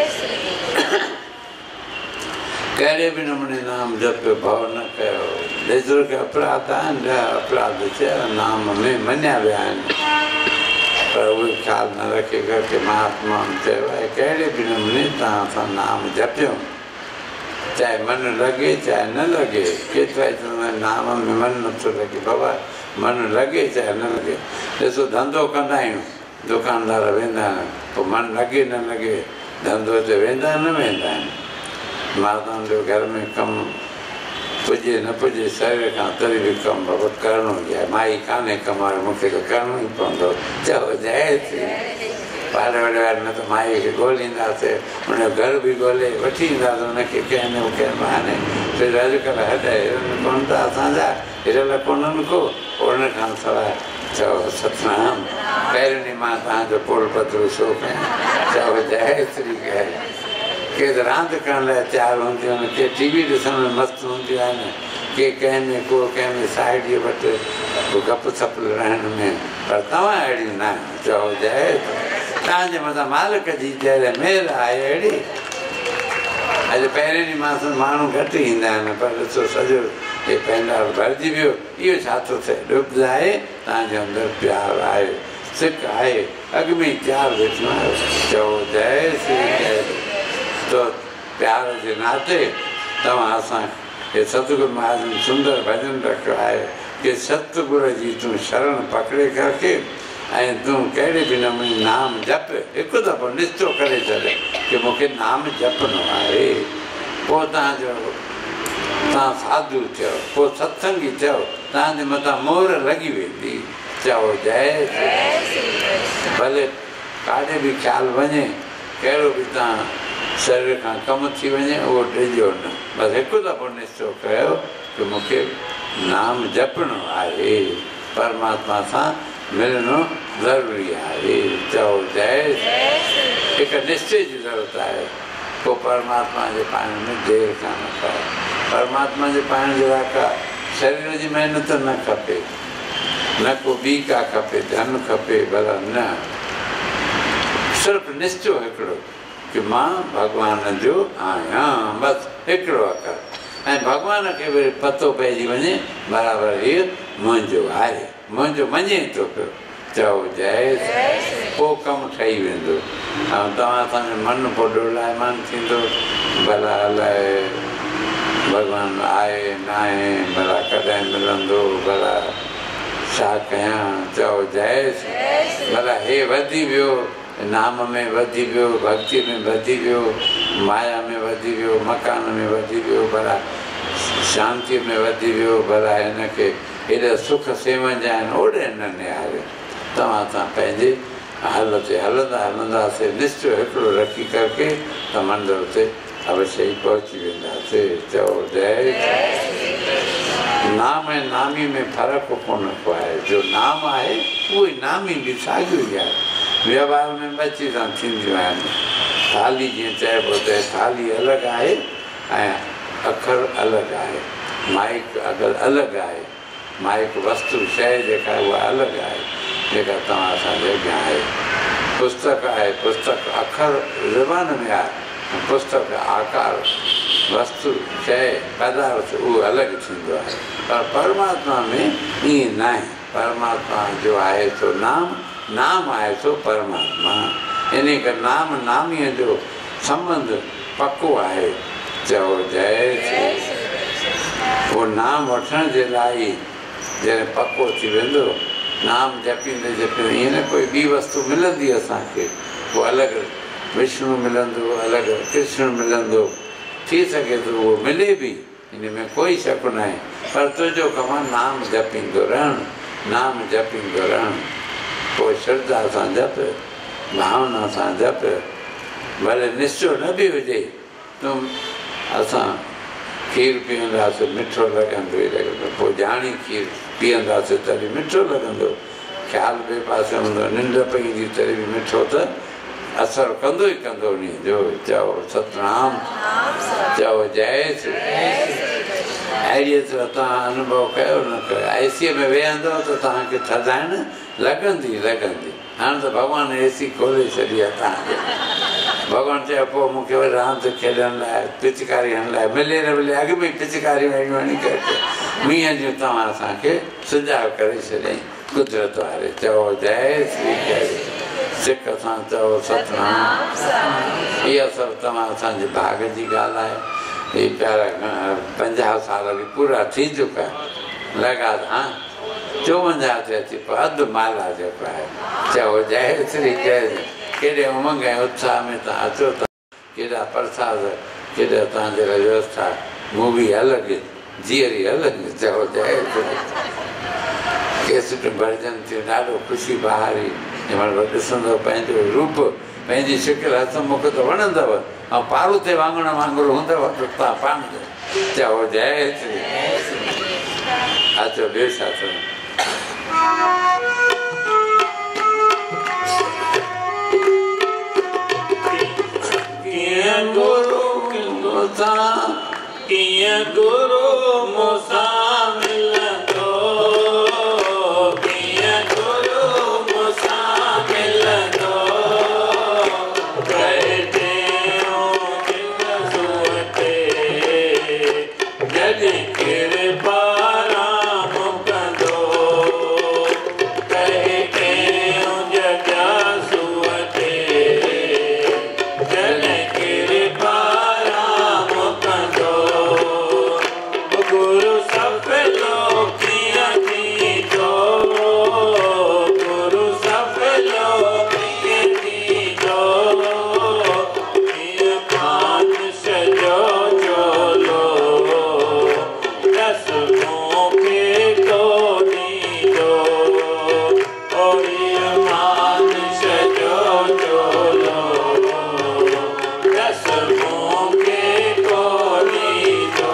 कहिड़े बि नमूने नाम जप भव न कयो। जेतिरो के अपराध आहिनि, अपराध चया नाम में मञिया विया आहिनि, पर उहे ख़्यालु न रखे करके महात्मा चयो आहे कहिड़े बि नमूने तव्हां सां नाम जपियो, चाहे मन लॻे चाहे न लॻे। केतिरा ई चवंदा आहिनि नाम में मन नथो लॻे, बाबा मन लॻे चाहे न लॻे। ॾिसो धंधो कंदा आहियूं, दुकानदार वेंदा आहिनि, पोइ मन लॻे न लॻे धंधो ते वेंदा न वेंदा आहिनि। माताउनि जो घर में कमु पुॼे न पुॼे शरीर खां तरी बि कमु बाबा करिणो ई आहे। माई कान्हे कमाए, मूंखे त करिणो ई पवंदो। चओ जय श्री पाड़े वारे वारे न त माई खे ॻोल्हींदासीं, हुनजो घर बि ॻोल्हे वठी ईंदासीं हुनखे कंहिं न कंहिं बहाने। फिर अॼुकल्ह हॾ हिरन कोन था असांजा, हिरल कोन्हनि को, उन खां सवाइ चओ सतनाम पहिरियों ॾींहुं मां तव्हांजो पोल पत्र छो कयां। चओ जय श्री कहे। के त रांदि करण लाइ तयारु हूंदियूं आहिनि, के टी वी ॾिसण में मस्तु हूंदियूं आहिनि, के कंहिं में को कंहिं में साहेड़ीअ वटि गप सप रहण में, पर तव्हां अहिड़ियूं न आहियो। चओ जय तव्हांजे मथां मालिक जी जहिड़े महिर आहे अहिड़ी। अॼु पहिरें ॾींहुं मां माण्हू घटि ईंदा आहिनि, पर ॾिसो सॼो हे पंडाल भरिजी वियो। इहो छा थो थिए? ॾुबंदा आहे तव्हांजे अंदरि प्यारु आहे, सिक आहे, अॻु में ई तयारु वेठो आहियो। चओ जय श्री जय। तो प्यार जे नाते तव्हां असां हे सतगुरु महाराज सुंदर भॼन रखियो आहे कि सतगुर जी तूं शरण पकड़े करके ऐं तूं कहिड़े बि नमूने नाम जप। हिकु दफ़ो निश्चो करे छॾ कि मूंखे नाम जपणो आहे। पोइ तव्हां साधू थियो, पोइ सत्संगी थियो, तव्हांजे मथां मोहर लॻी वेंदी। चओ जय भले काॾे बि ख़्यालु वञे, कहिड़ो बि तव्हां शरीर खां कमु थी वञे, उहो ॾिजो न। बसि हिकु दफ़ो निश्चो कयो कि मूंखे नाम जपणो आहे, परमात्मा सां मिलणो ज़रूरी आहे। चओ जय। हिकु निश्चय जी ज़रूरत आहे, पोइ परमात्मा जे पाइण में देरि कान पए। परमात्मा जे पाइण जे लाइ का शरीर जी महिनत न खपे, न को ॿी का खपे, धन खपे, भला न। सिर्फ़ु निश्चो हिकिड़ो कि मां भॻवान जो आहियां, बसि हिकिड़ो अखर। ऐं भॻवान खे वरी पतो पइजी वञे बराबरि इहो मुंहिंजो आहे, मुंहिंजो मञे थो पियो। चओ जय। पोइ कमु ठही वेंदो। ऐं तव्हां असांजो मन पोइ डोलायमान थींदो, भला अलाए भॻवानु आहे न आहे, भला कॾहिं मिलंदो, भला छा कयां। चओ जय। भला हे वधी वियो, नाम में वधी वियो, भक्ति में वधी वियो, माया में वधी वियो, मकान में वधी वियो, भला शांतीअ में वधी वियो, भला हिनखे हेॾा सुख सेवन जा आहिनि, ओॾे न निहारियो। तव्हां सां पंहिंजे हल ते हलंदा हलंदासीं, निश्चय हिकिड़ो रखी करके त मंदर ते अवश्य ई पहुची वेंदासीं। चओ जय। नाम ऐं नामी में फ़र्क़ु कोन को आहे। जो नाम आहे उहो ई नामी बि साॻियो ई आहे। व्यवहार में ॿ चीज़ां थींदियूं आहिनि। थाली जीअं चइबो त थाली अलॻि आहे ऐं अखर अलॻि आहे, माइक अगरि अलॻि आहे, माइक वस्तु शइ जेका आहे उहा अलॻि आहे, जेका तव्हां असांजे अॻियां आहे। पुस्तक आहे, पुस्तक अखर ज़बान में आहे, पुस्तक आकार वस्तु शइ पदार्थ उहो अलॻि थींदो आहे, पर परमात्मा में ईअं न आहे। परमात्मा जो आहे सो नाम, नाम आहे सो परमात्मा। इन करे नाम नामीअ जो संबंध पको आहे। चओ जय श्री। उहो नाम वठण जे लाइ जॾहिं पको थी वेंदो, नाम जपींदे जपींदे ईअं न कोई ॿी वस्तु मिलंदी असांखे, पोइ अलॻि विष्णु मिलंदो, अलॻि कृष्ण मिलंदो, थी सघे थो उहो मिले बि, हिन में कोई शक न आहे, पर तुंहिंजो कमु आहे नाम जपींदो रहणु, नाम जपींदो रहणु। पोइ श्रद्धा सां जप, भावना सां जप, भले निश्चो न बि हुजे, तूं असां खीर पीअंदासीं मिठो लॻंदो ई लॻंदो, पोइ ॼाणी खीर पीअंदासीं तॾहिं मिठो लॻंदो, ख़्यालु ॿिए पासे हूंदो, निंड पईंदी तॾहिं बि मिठो त असरु कंदो ई कंदो उन जो। चओ सतनाम, चओ जय श्री। अहिड़ीअ तरह तव्हां अनुभव कयो न कयो, एसीअ में वेहंदव त तव्हांखे थधाइण लॻंदी लॻंदी। हाणे त भॻवानु एसी खोले छॾी आहे तव्हांखे। भॻवानु चयो पोइ मूंखे वरी रांदि खेॾण लाइ, पिचकारी हणण लाइ मिले न मिले, अॻु में पिचकारियूं अहिड़ियूं हणी करे मींहं जूं तव्हां असांखे सुजाॻ करे छॾियईं कुदरत वारे। चओ जय श्री जय। सिक सां चओ सतनाम। इहा सभु तव्हां असांजे भाग जी ॻाल्हि आहे। ही प्यारा 50 साल बि पूरा थी चुका, लॻा हा 54 ते अची पियो, अधु माला जेको आहे। चओ जय श्री जय। केॾे उमंग ऐं उत्साह में तव्हां अचो था, केॾा प्रसाद, केॾा तव्हांजे लाइ व्यवस्था, मूवी अलॻि, जीअरी अलॻि। चओ जय श्री। केसटियूं भरिजनि थियूं, ॾाढो ख़ुशी बहारी, जंहिंमहिल ॾिसंदव पंहिंजो रूप, पंहिंजी शिकिल हथ मुख त वणंदव, ऐं पारूथे वांगुण वांगुरु हूंदव त तव्हां पाण। चओ जय श्री। अचो ॿियो छा थियो? कीअं गुरु मूंसां, कीअं गुरु मूंसां मिलंदो, कीअं गुरु मूंसां मिलंदो, कहते हो जिन सुवते जॾहिं कृपा राम कंदो, कहते हो जॻा सुवते जॾहिं कृपा राम कंदो, गुरु सफलो कीअं थींदो, गुरु सफलो कीअं थींदो, कीअं मानुष जो चोलो दसमों खे तो ॾींदो, कीअं मानुष जो चोलो दसमों खे तो ॾींदो।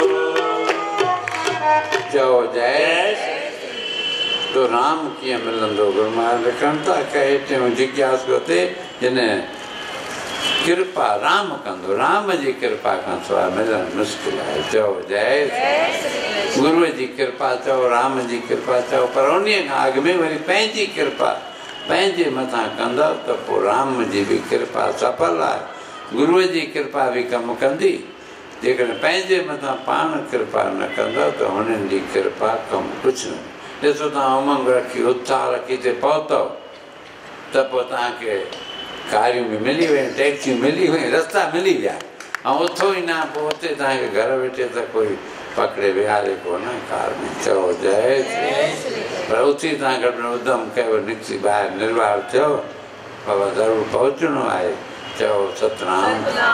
चओ जय। तो राम कीअं मिलंदो? गुरु महाराज लिखनि था कहे टियों जिज्ञासु ते जिन कृपा राम कंदो, राम जी कृपा खां सवाइ मिलणु मुश्किल आहे। चओ जय। गुरूअ जी कृपा चओ, राम जी कृपा चओ, पर उन खां अॻु में वरी पंहिंजी कृपा पंहिंजे मथां कंदव त पोइ राम जी बि कृपा सफल आहे, गुरूअ जी कृपा बि कमु कंदी। जेकॾहिं पंहिंजे मथां पाण कृपा न कंदव त हुननि जी कृपा कमु कुझु न। ॾिसो तव्हां उमंग रखी, उत्साह रखी ते पहुतव त पोइ तव्हांखे कारियूं बि मिली वियूं, टैक्सियूं मिली वियूं, रस्ता मिली विया, ऐं उथो ई न, पोइ उते तव्हांखे घर वेठे त कोई पकिड़े विहारे कोन कार में। चओ जय श्री। पर उथी तव्हां घटि में उधम कयो, निकिती ॿाहिरि निर्वार थियो, बाबा ज़रूरु पहुचणो आहे। चओ सतनाम।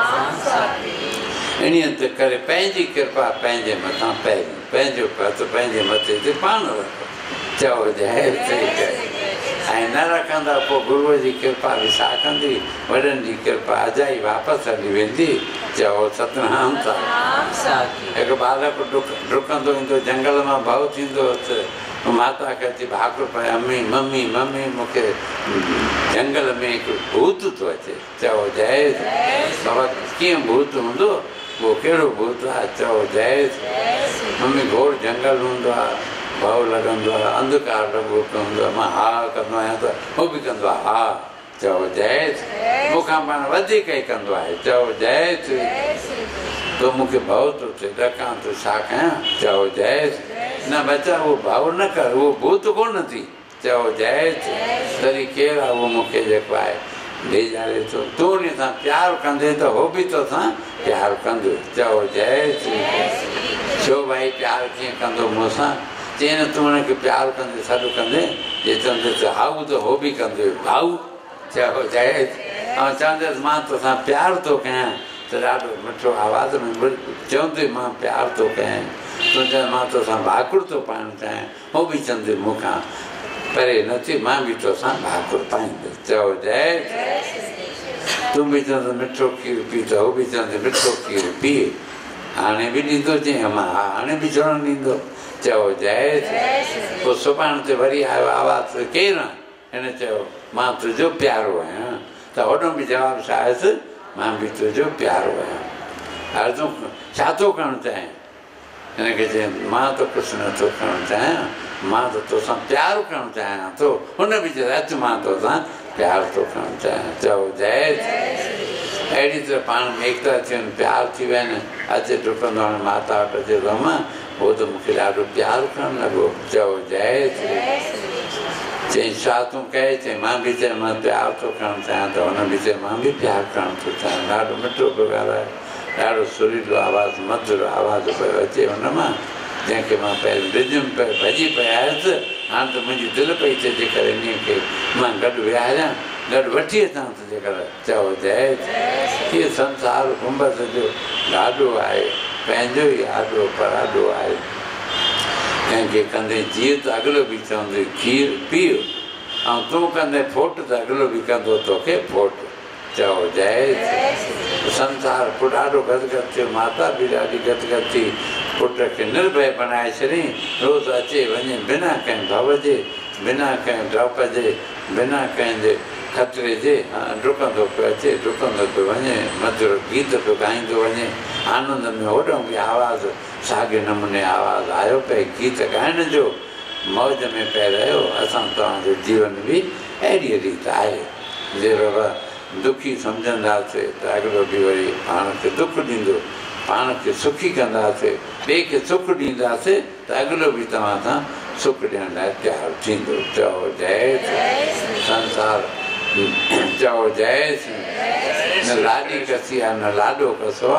इन्हीअ ते करे पंहिंजी कृपा पंहिंजे मथां पहिरीं, पंहिंजो हथु पंहिंजे मथे ते पाण रखो। चओ जय श्री जय। ऐं न रखंदा पोइ गुरूअ जी कृपा बि छा कंदी, वॾनि जी कृपा अजाई वापसि हली वेंदी। चओ सतनाम सां। हिकु बालक डुकंदो ईंदो, जंगल मां भउ थींदो त माता खे अची भाकुर पाए, मम्मी मम्मी मम्मी मूंखे जंगल में हिकु भूत थो अचे। चओ जय। बाबा कीअं भूत हूंदो, उहो कहिड़ो भूत आहे? चओ जय। मम्मी घोर जंगल हूंदो आहे, भउ लॻंदो आहे, अंधकार भूत हूंदो आहे, मां हा कंदो आहियां त उहो बि कंदो आहे हा। चओ जय श्री मूंखां पाण वधीक ई कंदो आहे चओ जय श्री तो मूंखे भउ थो थिए ॾकां थो छा कयां चओ जय श्री न बचा उहो भाउ न कर उहो भूत कोन थी चओ जय श्री तॾहिं केरु आहे उहो मूंखे जेको आहे ॾेजारे थो तूं उन सां प्यारु कंदे त उहो बि तोसां प्यारु कंदो चओ जय श्री छो भाई प्यारु कीअं कंदो मूंसां चई न तूं हुनखे प्यारु कंदे सॾु कंदे जे चवंदुसि हाऊ त उहो बि कंदो भाऊ चओ जय ऐं चवंदुसि मां तोसां प्यारु थो कयां त ॾाढो मिठो आवाज़ में चवंदुसि मां प्यारु थो कयां तूं चवंदुसि मां तोसां भाकुर थो पाइणु चाहियां उहो बि चवंदुसि मूंखां परे नथी मां बि तोसां भाकुर पाईंदुसि चओ जय तूं बि चवंदुसि मिठो खीरु पी त उहो बि चवंदुसि मिठो खीरु पी हाणे बि ॾींदो चई मां हाणे बि चवणु ॾींदो चओ जय पोइ सुभाणे ते वरी आयो आवाज़ु केरु आहे हिन चयो मां तुंहिंजो प्यारो आहियां त होॾो बि जवाबु छा आयुसि मां बि तुंहिंजो प्यारो आहियां हाणे तूं छा थो करणु चाहीं हिनखे चई मां त कुझु नथो करणु चाहियां मां त तोसां प्यारु करणु चाहियां थो हुन बि चयो अचु मां तोसां प्यारु थो करणु चाहियां चओ जय अहिड़ी तरह पाण में एकता थियनि प्यारु थी विया आहिनि अचे डुकंदो हाणे माता वटि अचे थो मां उहो त मूंखे ॾाढो प्यारु करणु लॻो चओ जय चई छा तूं कहे चई मां बि चयो मां प्यारु थो करणु चाहियां त हुन बि चयो मां बि प्यारु करणु थो चाहियां ॾाढो मिठो पियो ॻाल्हाए ॾाढो सुरीलो आवाज़ु मधुर आवाज़ु पियो अचे हुन मां जंहिंखे मां पहिरियों डिॼुमि पियो भॼी पियो आयुसि हाणे त मुंहिंजी दिलि पई थिए जेकर इन खे मां गॾु विहारियां गॾु वठी अचां त जेकर चओ जय इहो संसार गुंबद जो ॾाढो आहे पंहिंजो ई आॾो पराॾो आहे कंहिंखे कंदे जीअं त अॻिलो बि चवंदो खीरु पीउ ऐं तूं कंदे फोट त अॻिलो बि कंदो तोखे फोट चओ जय संसार पुटु ॾाढो गदगद थियो माता बि ॾाढी गदगद थी पुट खे निर्भय बनाए छॾियईं रोज़ु अचे वञे बिना कंहिं भव जे बिना कंहिं डप जे बिना कंहिंजे ख़तरे जे डुकंदो पियो अचे डुकंदो पियो वञे मधुर गीत पियो ॻाईंदो वञे आनंद में होॾो बि आवाज़ु साॻे नमूने आवाज़ु आयो पिए गीत ॻाइण जो मौज में पिया रहियो असां तव्हांजो जीवन बि अहिड़ी रीति आहे जे बाबा दुखी सम्झंदासीं त अॻिलो बि वरी पाण खे दुख ॾींदो पाण खे सुखी कंदासीं ॿिए खे सुख ॾींदासीं त अॻिलो बि तव्हां सां सुख ॾियण लाइ तयारु थींदो चओ जय संसार चओ जय न लाॾी कसी आहे न लाॾो कसो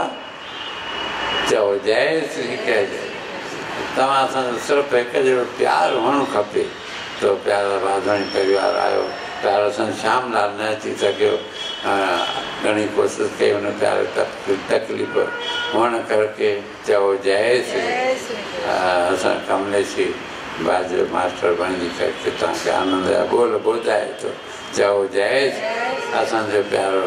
आहे चओ जय श्री कहिजे तव्हां असांजो सिर्फ़ु हिकु जहिड़ो प्यारु हुअणु खपे त प्यारा वाधवानी परिवार आयो प्यारो असांजो श्यामलाल न अची सघियो घणी कोशिशि कई हुन प्यारे तकलीफ़ हुअण करके चओ जय श्री असां कमलेश बाजो मास्टर बणिजी करके तव्हांखे आनंद जा बोल ॿुधाए थो चओ जय असांजो प्यारो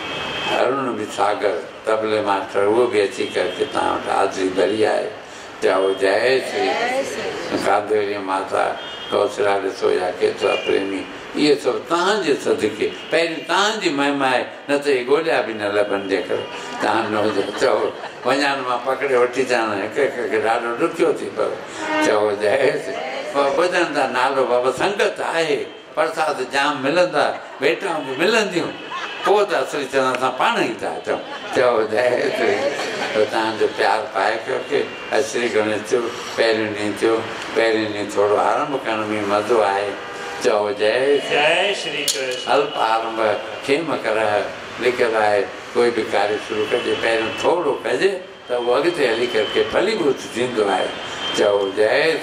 अरुण बि सागर तबले मास्टर उहो बि अची करके तव्हां वटि हाज़िरी भरी आहे चओ जय श्री कादेरी माता कौशला ॾिसो या केतिरा प्रेमी इहे सभु तव्हांजे सदिके पहिरीं तव्हांजी महिमा आहे न त इहे ॻोल्हिया बि न लभनि जेकर तव्हां न हुजो चओ वञा मां पकिड़े वठी अचां हिकु हिकु खे ॾाढो ॾुखियो थी पियो चओ जय ॿुधनि था नालो बाबा संगत आहे प्रसाद जाम मिलंदा वेठां बि मिलंदियूं पोइ त असली चवंदा असां पाण ई था अचूं चओ जय तव्हांजो प्यारु पाए कयोके असली गणेश थियो पहिरियों ॾींहुं थियो पहिरियों ॾींहुं थोरो आरंभ करण में मज़ो आहे चओ जय जय श्री कृष्ण अल्प आरंभ खेम कर लिखियलु आहे कोई बि कार्य शुरू कजे पहिरियों थोरो कजे त उहो अॻिते हली करके फलीभूत थींदो आहे चओ जय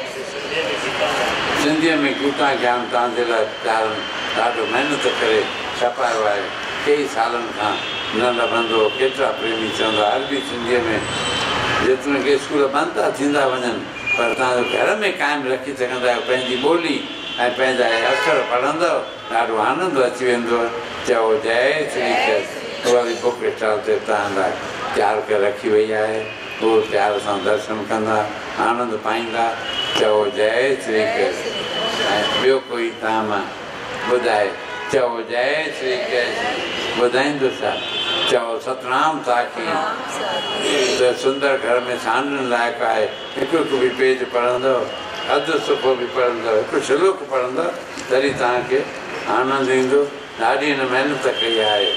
सिंधीअ में गीता ज्ञान तव्हांजे लाइ प्यारनि ॾाढो महिनत करे छपायो आहे कई सालनि खां न लभंदो केतिरा प्रेमी चवंदा अरबी सिंधीअ में जेतिरनि खे स्कूल बंदि था थींदा वञनि पर तव्हां घर में क़ाइमु रखी सघंदा आहियो पंहिंजी ॿोली ऐं पंहिंजा अखर पढ़ंदव ॾाढो आनंद अची वेंदो चओ जय श्री कृष्ण उहा बि बुक स्टॉल ते तव्हां लाइ तयारु करे रखी वई आहे उहो प्यार सां दर्शन कंदा आनंद पाईंदा चओ जय श्री कृष्ण ऐं ॿियो कोई तव्हां मां ॿुधाए चओ जय श्री कृष्ण ॿुधाईंदो छा चओ सतनाम साखी त सुंदर घर में साणनि लाइक़ु आहे हिकु हिकु बि पेज पढ़ंदव अधु सुफ़ो बि पढ़ंदव हिकु श्लोक पढ़ंदव तॾहिं तव्हांखे आनंद ईंदो ॾाढी हिन महिनत कई आहे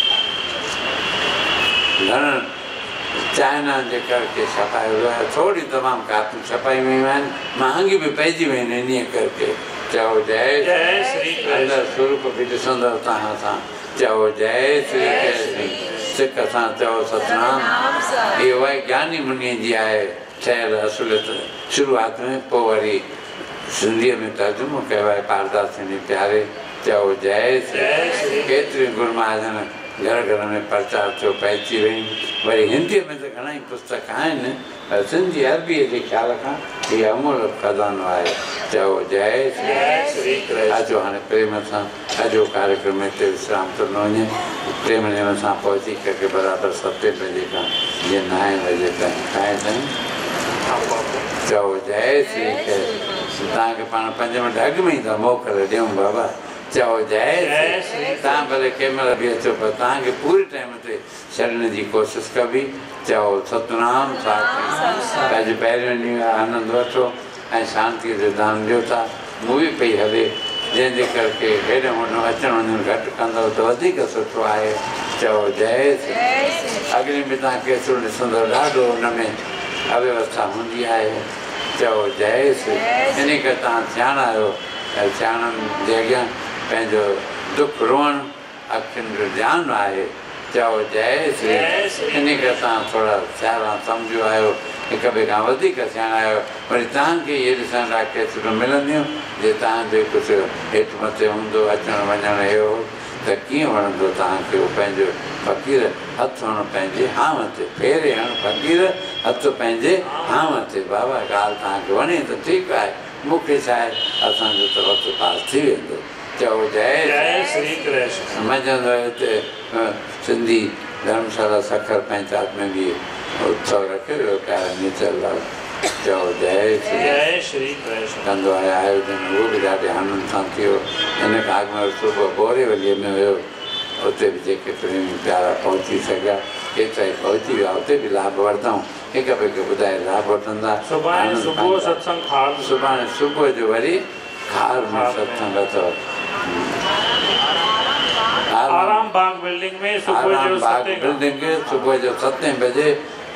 घणनि चाइना जे करके छपायो वियो आहे थोरी तमामु कापियूं छपाई वियूं आहिनि महांगी बि पइजी वियूं आहिनि इन्हीअ करके चओ जय श्री अंदरि स्वरूप बि ॾिसंदव तव्हां सां चओ जय श्री कृष्ण सिक सां चओ सतनाम इहो वरी ज्ञानी मुनीअ जी आहे ठहियल असुलियत शुरूआत में पोइ वरी सिंधीअ में तर्जुमो कयो आहे पारदासिनी प्यारे चओ जय श्री केतिरियूं गुरू महाजन घर घर में प्रचार थियो पइजी वयूं वरी हिंदीअ में त घणा ई पुस्तक आहिनि पर सिंधी अरबीअ जे ख़्याल खां इहा अमूल खज़ानो आहे चओ जय श्री अचो हाणे प्रेम सां अॼो कार्यक्रम हिते विश्राम थो न वञे प्रेम नेम सां पहुची करे बराबरि 7 बजे खां जीअं 9 बजे ताईं खाए ताईं चओ जय श्री कृष्ण तव्हांखे पाण 5 मिंट अॻु में ई था मोकल ॾियूं बाबा चओ जय श्री तव्हां भले कंहिं महिल बि अचो पर तव्हांखे पूरे टाइम ते छॾण जी कोशिशि कबी चओ सतनाम साखी अॼु पहिरियों ॾींहुं आनंद वठो ऐं शांतीअ जो दान ॾियो था मूवी पई हले जंहिंजे करके हेॾे होॾे अचणु वञणु घटि कंदव त वधीक सुठो आहे चओ जय श्री अॻिली बि तव्हां केतिरो ॾिसंदव ॾाढो हुन में अव्यवस्था हूंदी आहे चओ जय श्री इन करे तव्हां सियाणा आहियो ऐं सियाणनि जे अॻियां पंहिंजो दुख रोअणु अखियुनि जो ध्यानु आहे चओ जय श्री इन करे तव्हां थोरा सियाणा सम्झो आहियो हिक ॿिए खां वधीक सियाणा आहियो वरी तव्हांखे इहे ॾिसण लाइ केतिरियूं मिलंदियूं जे तव्हांजो कुझु हेठि मथे हूंदो अचणु वञणु इहो त कीअं वणंदो तव्हांखे उहो पंहिंजो फ़क़ीर हथु हणो पंहिंजे हाव ते फेरे हणु फ़क़ीर हथु पंहिंजे हाव ते बाबा ॻाल्हि तव्हांखे वणे त ठीकु आहे मूंखे छा आहे असांजो त वक़्तु पास थी वेंदो चओ जय श्री कृष्ण मञंदो हिते सिंधी धर्मशाला सखर पंचायत में बि उत्सव रखियो वियो प्यारे नीचरलाल चओ जय श्री कृष्ण कंदो आहे आयोजन उहो बि ॾाढे आनंद सां थियो हिन खां अॻु में सुबुह बोरेवलीअ में वियो उते बि जेके प्रेमी प्यारा पहुची सघिया केतिरा ई पहुची विया उते बि लाभ वठंदा हिक ॿिए खे ॿुधाए लाभ वठंदा सुभाणे सुबुह जो वरी खार में सत्संग अथव आरामबाग बिल्डिंग में सुबुह जो 7 बजे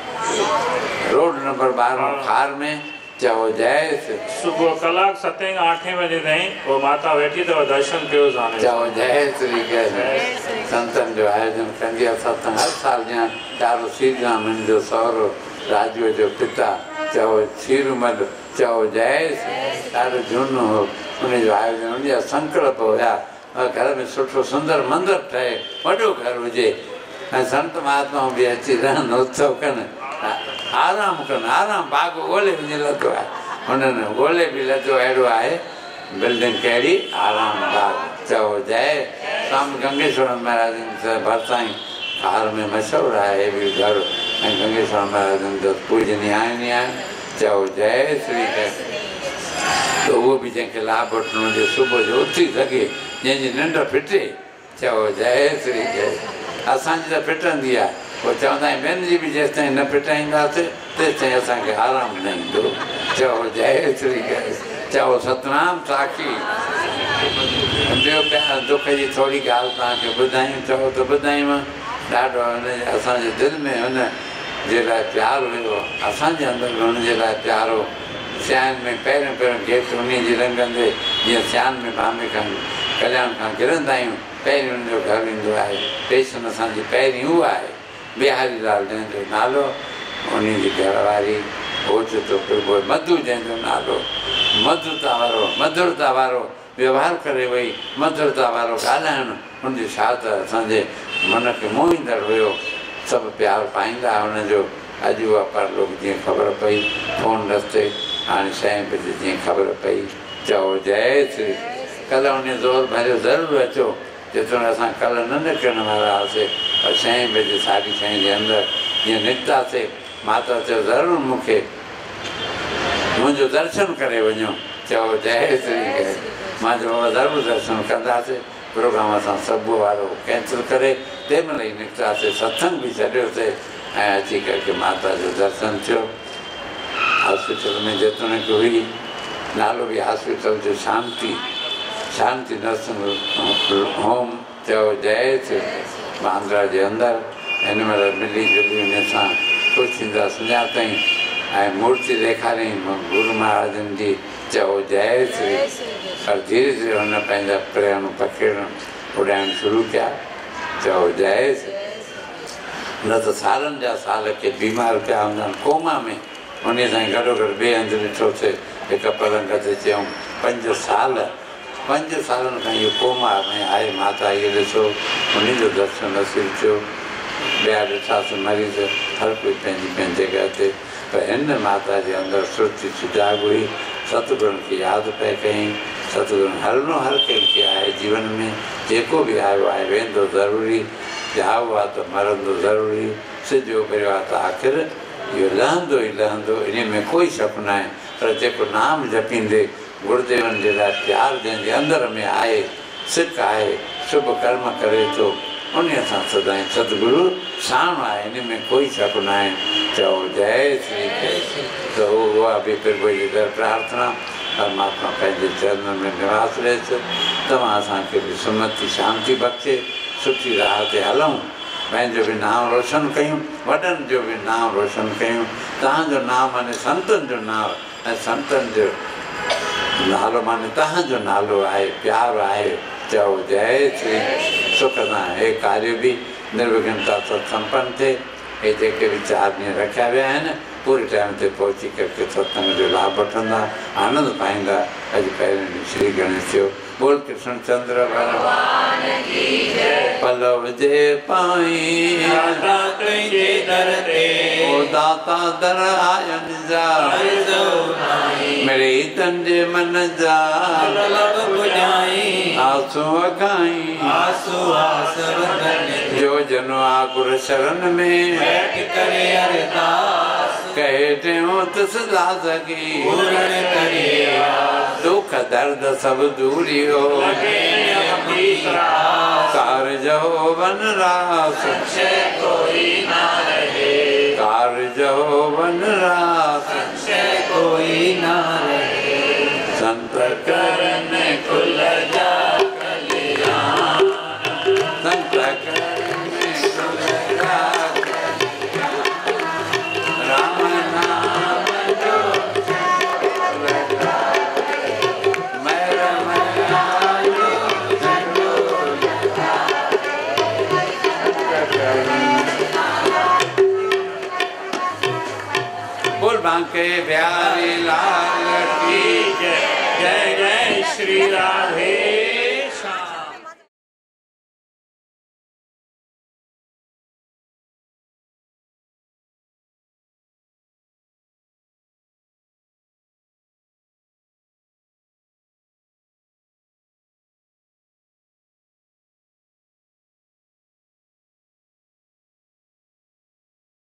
रोड नंबर 12 खार में चओ जय सुबुह कलाक 7 खां 8 बजे ताईं वो माता वेठी अथव दर्शन कयो चओ जय श्री कृष्ण संतनि जो आयोजन कंदी आहे सत्संग हर साल ॼण चारो श्रीराम जो सहुरो राजूअ जो पिता चओ सीरूमल चओ जय ॾाढो झूनो हो उनजो आयोजन हुनजा संकल्प हुया घर में सुठो सुंदर मंदरु ठहे वॾो घर हुजे ऐं संत महात्माऊं बि अची रहनि उत्सव कनि आराम कनि आराम बाग ॻोल्हे वञी लधो आहे हुननि ॻोल्हे बि लधो अहिड़ो आहे बिल्डिंग कहिड़ी आराम बाग चओ जय स्वामी गंगेश्वर महाराजनि भरिसां ई खार में मशहूरु आहे हे बि घर ऐं गंगेश्वर महाराजनि जो पूजनीय आहिनि चओ जय श्री कृष्ण त उहो बि जंहिंखे लाभ वठिणो हुजे सुबुह जो उथी सघे जंहिंजी निंड फिटे चओ जय श्री कृष्ण असांजी त फिटंदी आहे पोइ चवंदा आहियूं ॿियनि जी बि जेसि ताईं न फिटाईंदासीं तेसि ताईं असांखे आराम न ईंदो चओ जय श्री कृष्ण चओ सतनाम साखी ॿियो दुख जी थोरी ॻाल्हि तव्हांखे ॿुधायूं चओ त ॿुधायूं ॾाढो असांजे दिलि में हुन जे लाइ प्यारु हुयो असांजे अंदरि बि हुनजे लाइ प्यारु हो सियान में पहिरियों गेट उन जी लंघंदे जीअं सियान में भामे खां कल्याण खां किरंदा आहियूं पहिरियों हुनजो घरु ईंदो आहे स्टेशन असांजी पहिरीं उहा आहे बिहारी लाल जंहिंजो नालो उन जी घरवारी ओचितो पिबो मधु जंहिंजो नालो मधुरता वारो व्यवहार करे वई मधुरता वारो ॻाल्हाइणु हुनजी छा त असांजे मन खे मोहींदड़ हुयो सभु प्यारु पाईंदा हुनजो अॼु उहा परलोक जीअं ख़बर पई फोन रस्ते हाणे 6 बजे जीअं ख़बर पई चओ जय श्री कल्ह उन ज़ोर भरियो ज़रूरु अचो जेतिरो असां कल्ह न निकिरण वारा हुआसीं पर 6 बजे 6:30 जे अंदरि जीअं निकितासीं माता चयो ज़रूरु मूंखे मुंहिंजो दर्शन करे वञो चओ जय श्री कृष्ण मां चयो ज़रूरु दर्शन कंदासीं प्रोग्राम असां सुबुह वारो कैंसिल करे तंहिं महिल ई निकितासीं सत्संग बि छॾियोसीं ऐं अची करे माता जो दर्शन थियो हॉस्पिटल में जेतोणीकि हुई नालो बि हॉस्पिटल जो शांति नर्सिंग होम चओ जय श्री बांद्रा जे अंदरि हिन महिल मिली जुली उन सां ख़ुशि थींदासीं अञा ताईं ऐं मूर्ति ॾेखारियईं गुरू महाराजनि जी चओ जय श्री पर धीरे धीरे हुन पंहिंजा प्रेम पखेड़ण उॾाइण शुरू कया चओ जय श्री न त सालनि जा साल के बीमार पिया हूंदा आहिनि कोमा में उन सां गॾो गॾु ॿिए हंधि ॾिठोसीं हिकु पलंग ते चयूं 5 सालनि खां इहो कोमा में आहे माता इहो ॾिसो उनजो दर्शन नसीबु थियो ॿिया ॾिठासीं मरीज़ हर कोई पंहिंजी पंहिंजी जॻह ते पर हिन माता जे अंदरि सुठी सुजाग हुई सतगुरुनि खे यादि पिया कयईं सतगुरुनि हलणो हर कंहिंखे आहे जीवन में जेको बि आयो आहे वेंदो ज़रूरी जाओ आहे त मरंदो ज़रूरी सिजो पियो आहे त आख़िर इहो लहंदो ई लहंदो इन में कोई शक न आहे पर जेको नाम जपींदे गुरुदेवनि जे लाइ प्यारु जंहिंजे अंदर में आहे सिक आहे शुभ कर्म करे थो उन सां सदाईं सतगुरु साण आहे इन में कोई शक न आहे चओ जय श्री त उहा बि प्रभु जी दर प्रार्थना परमात्मा पंहिंजे चरणनि में निवास ॾेसि तव्हां असांखे बि सुमति शांती बख़्शे सुठी राह ते हलूं पंहिंजो बि नाम रोशन कयूं वॾनि जो बि नाम रोशन कयूं तव्हांजो नाम माने संतनि जो नाम ऐं संतनि जो नालो माने तव्हांजो नालो आहे प्यारु आहे चओ जय श्री सुख सां हे कार्य बि निर्विघ्नता सां संपन्न थिए हे जेके बि 4 ॾींहं रखिया विया आहिनि पूरे टाइम ते पहुची करे सत्संग जो लाभ वठंदा आनंद पाईंदा अॼु पहिरें ॾींहुं श्री गणेश थियो बोल कृष्ण चंद्र भगवान की जय पलव जे पाई दाता तुझे दर ते ओ दाता दर आयन जा मेरे तन जे मन जा लब बुझाई आंसू अखाई आंसू आसवन जो जनो आ गुर शरण में बैठ करे अरदास कहे टेओ तिस दास की पूर्ण करे दुख दर्द सब दूरी हो कार्य हो वन रास कोई ना रहे कार्य हो वन रास कोई ना रहे संत करन खुल जा कल्याण संत करन खुल जा राम नाम जो बांके बिहारी लाल की जय जय जय श्री राधे।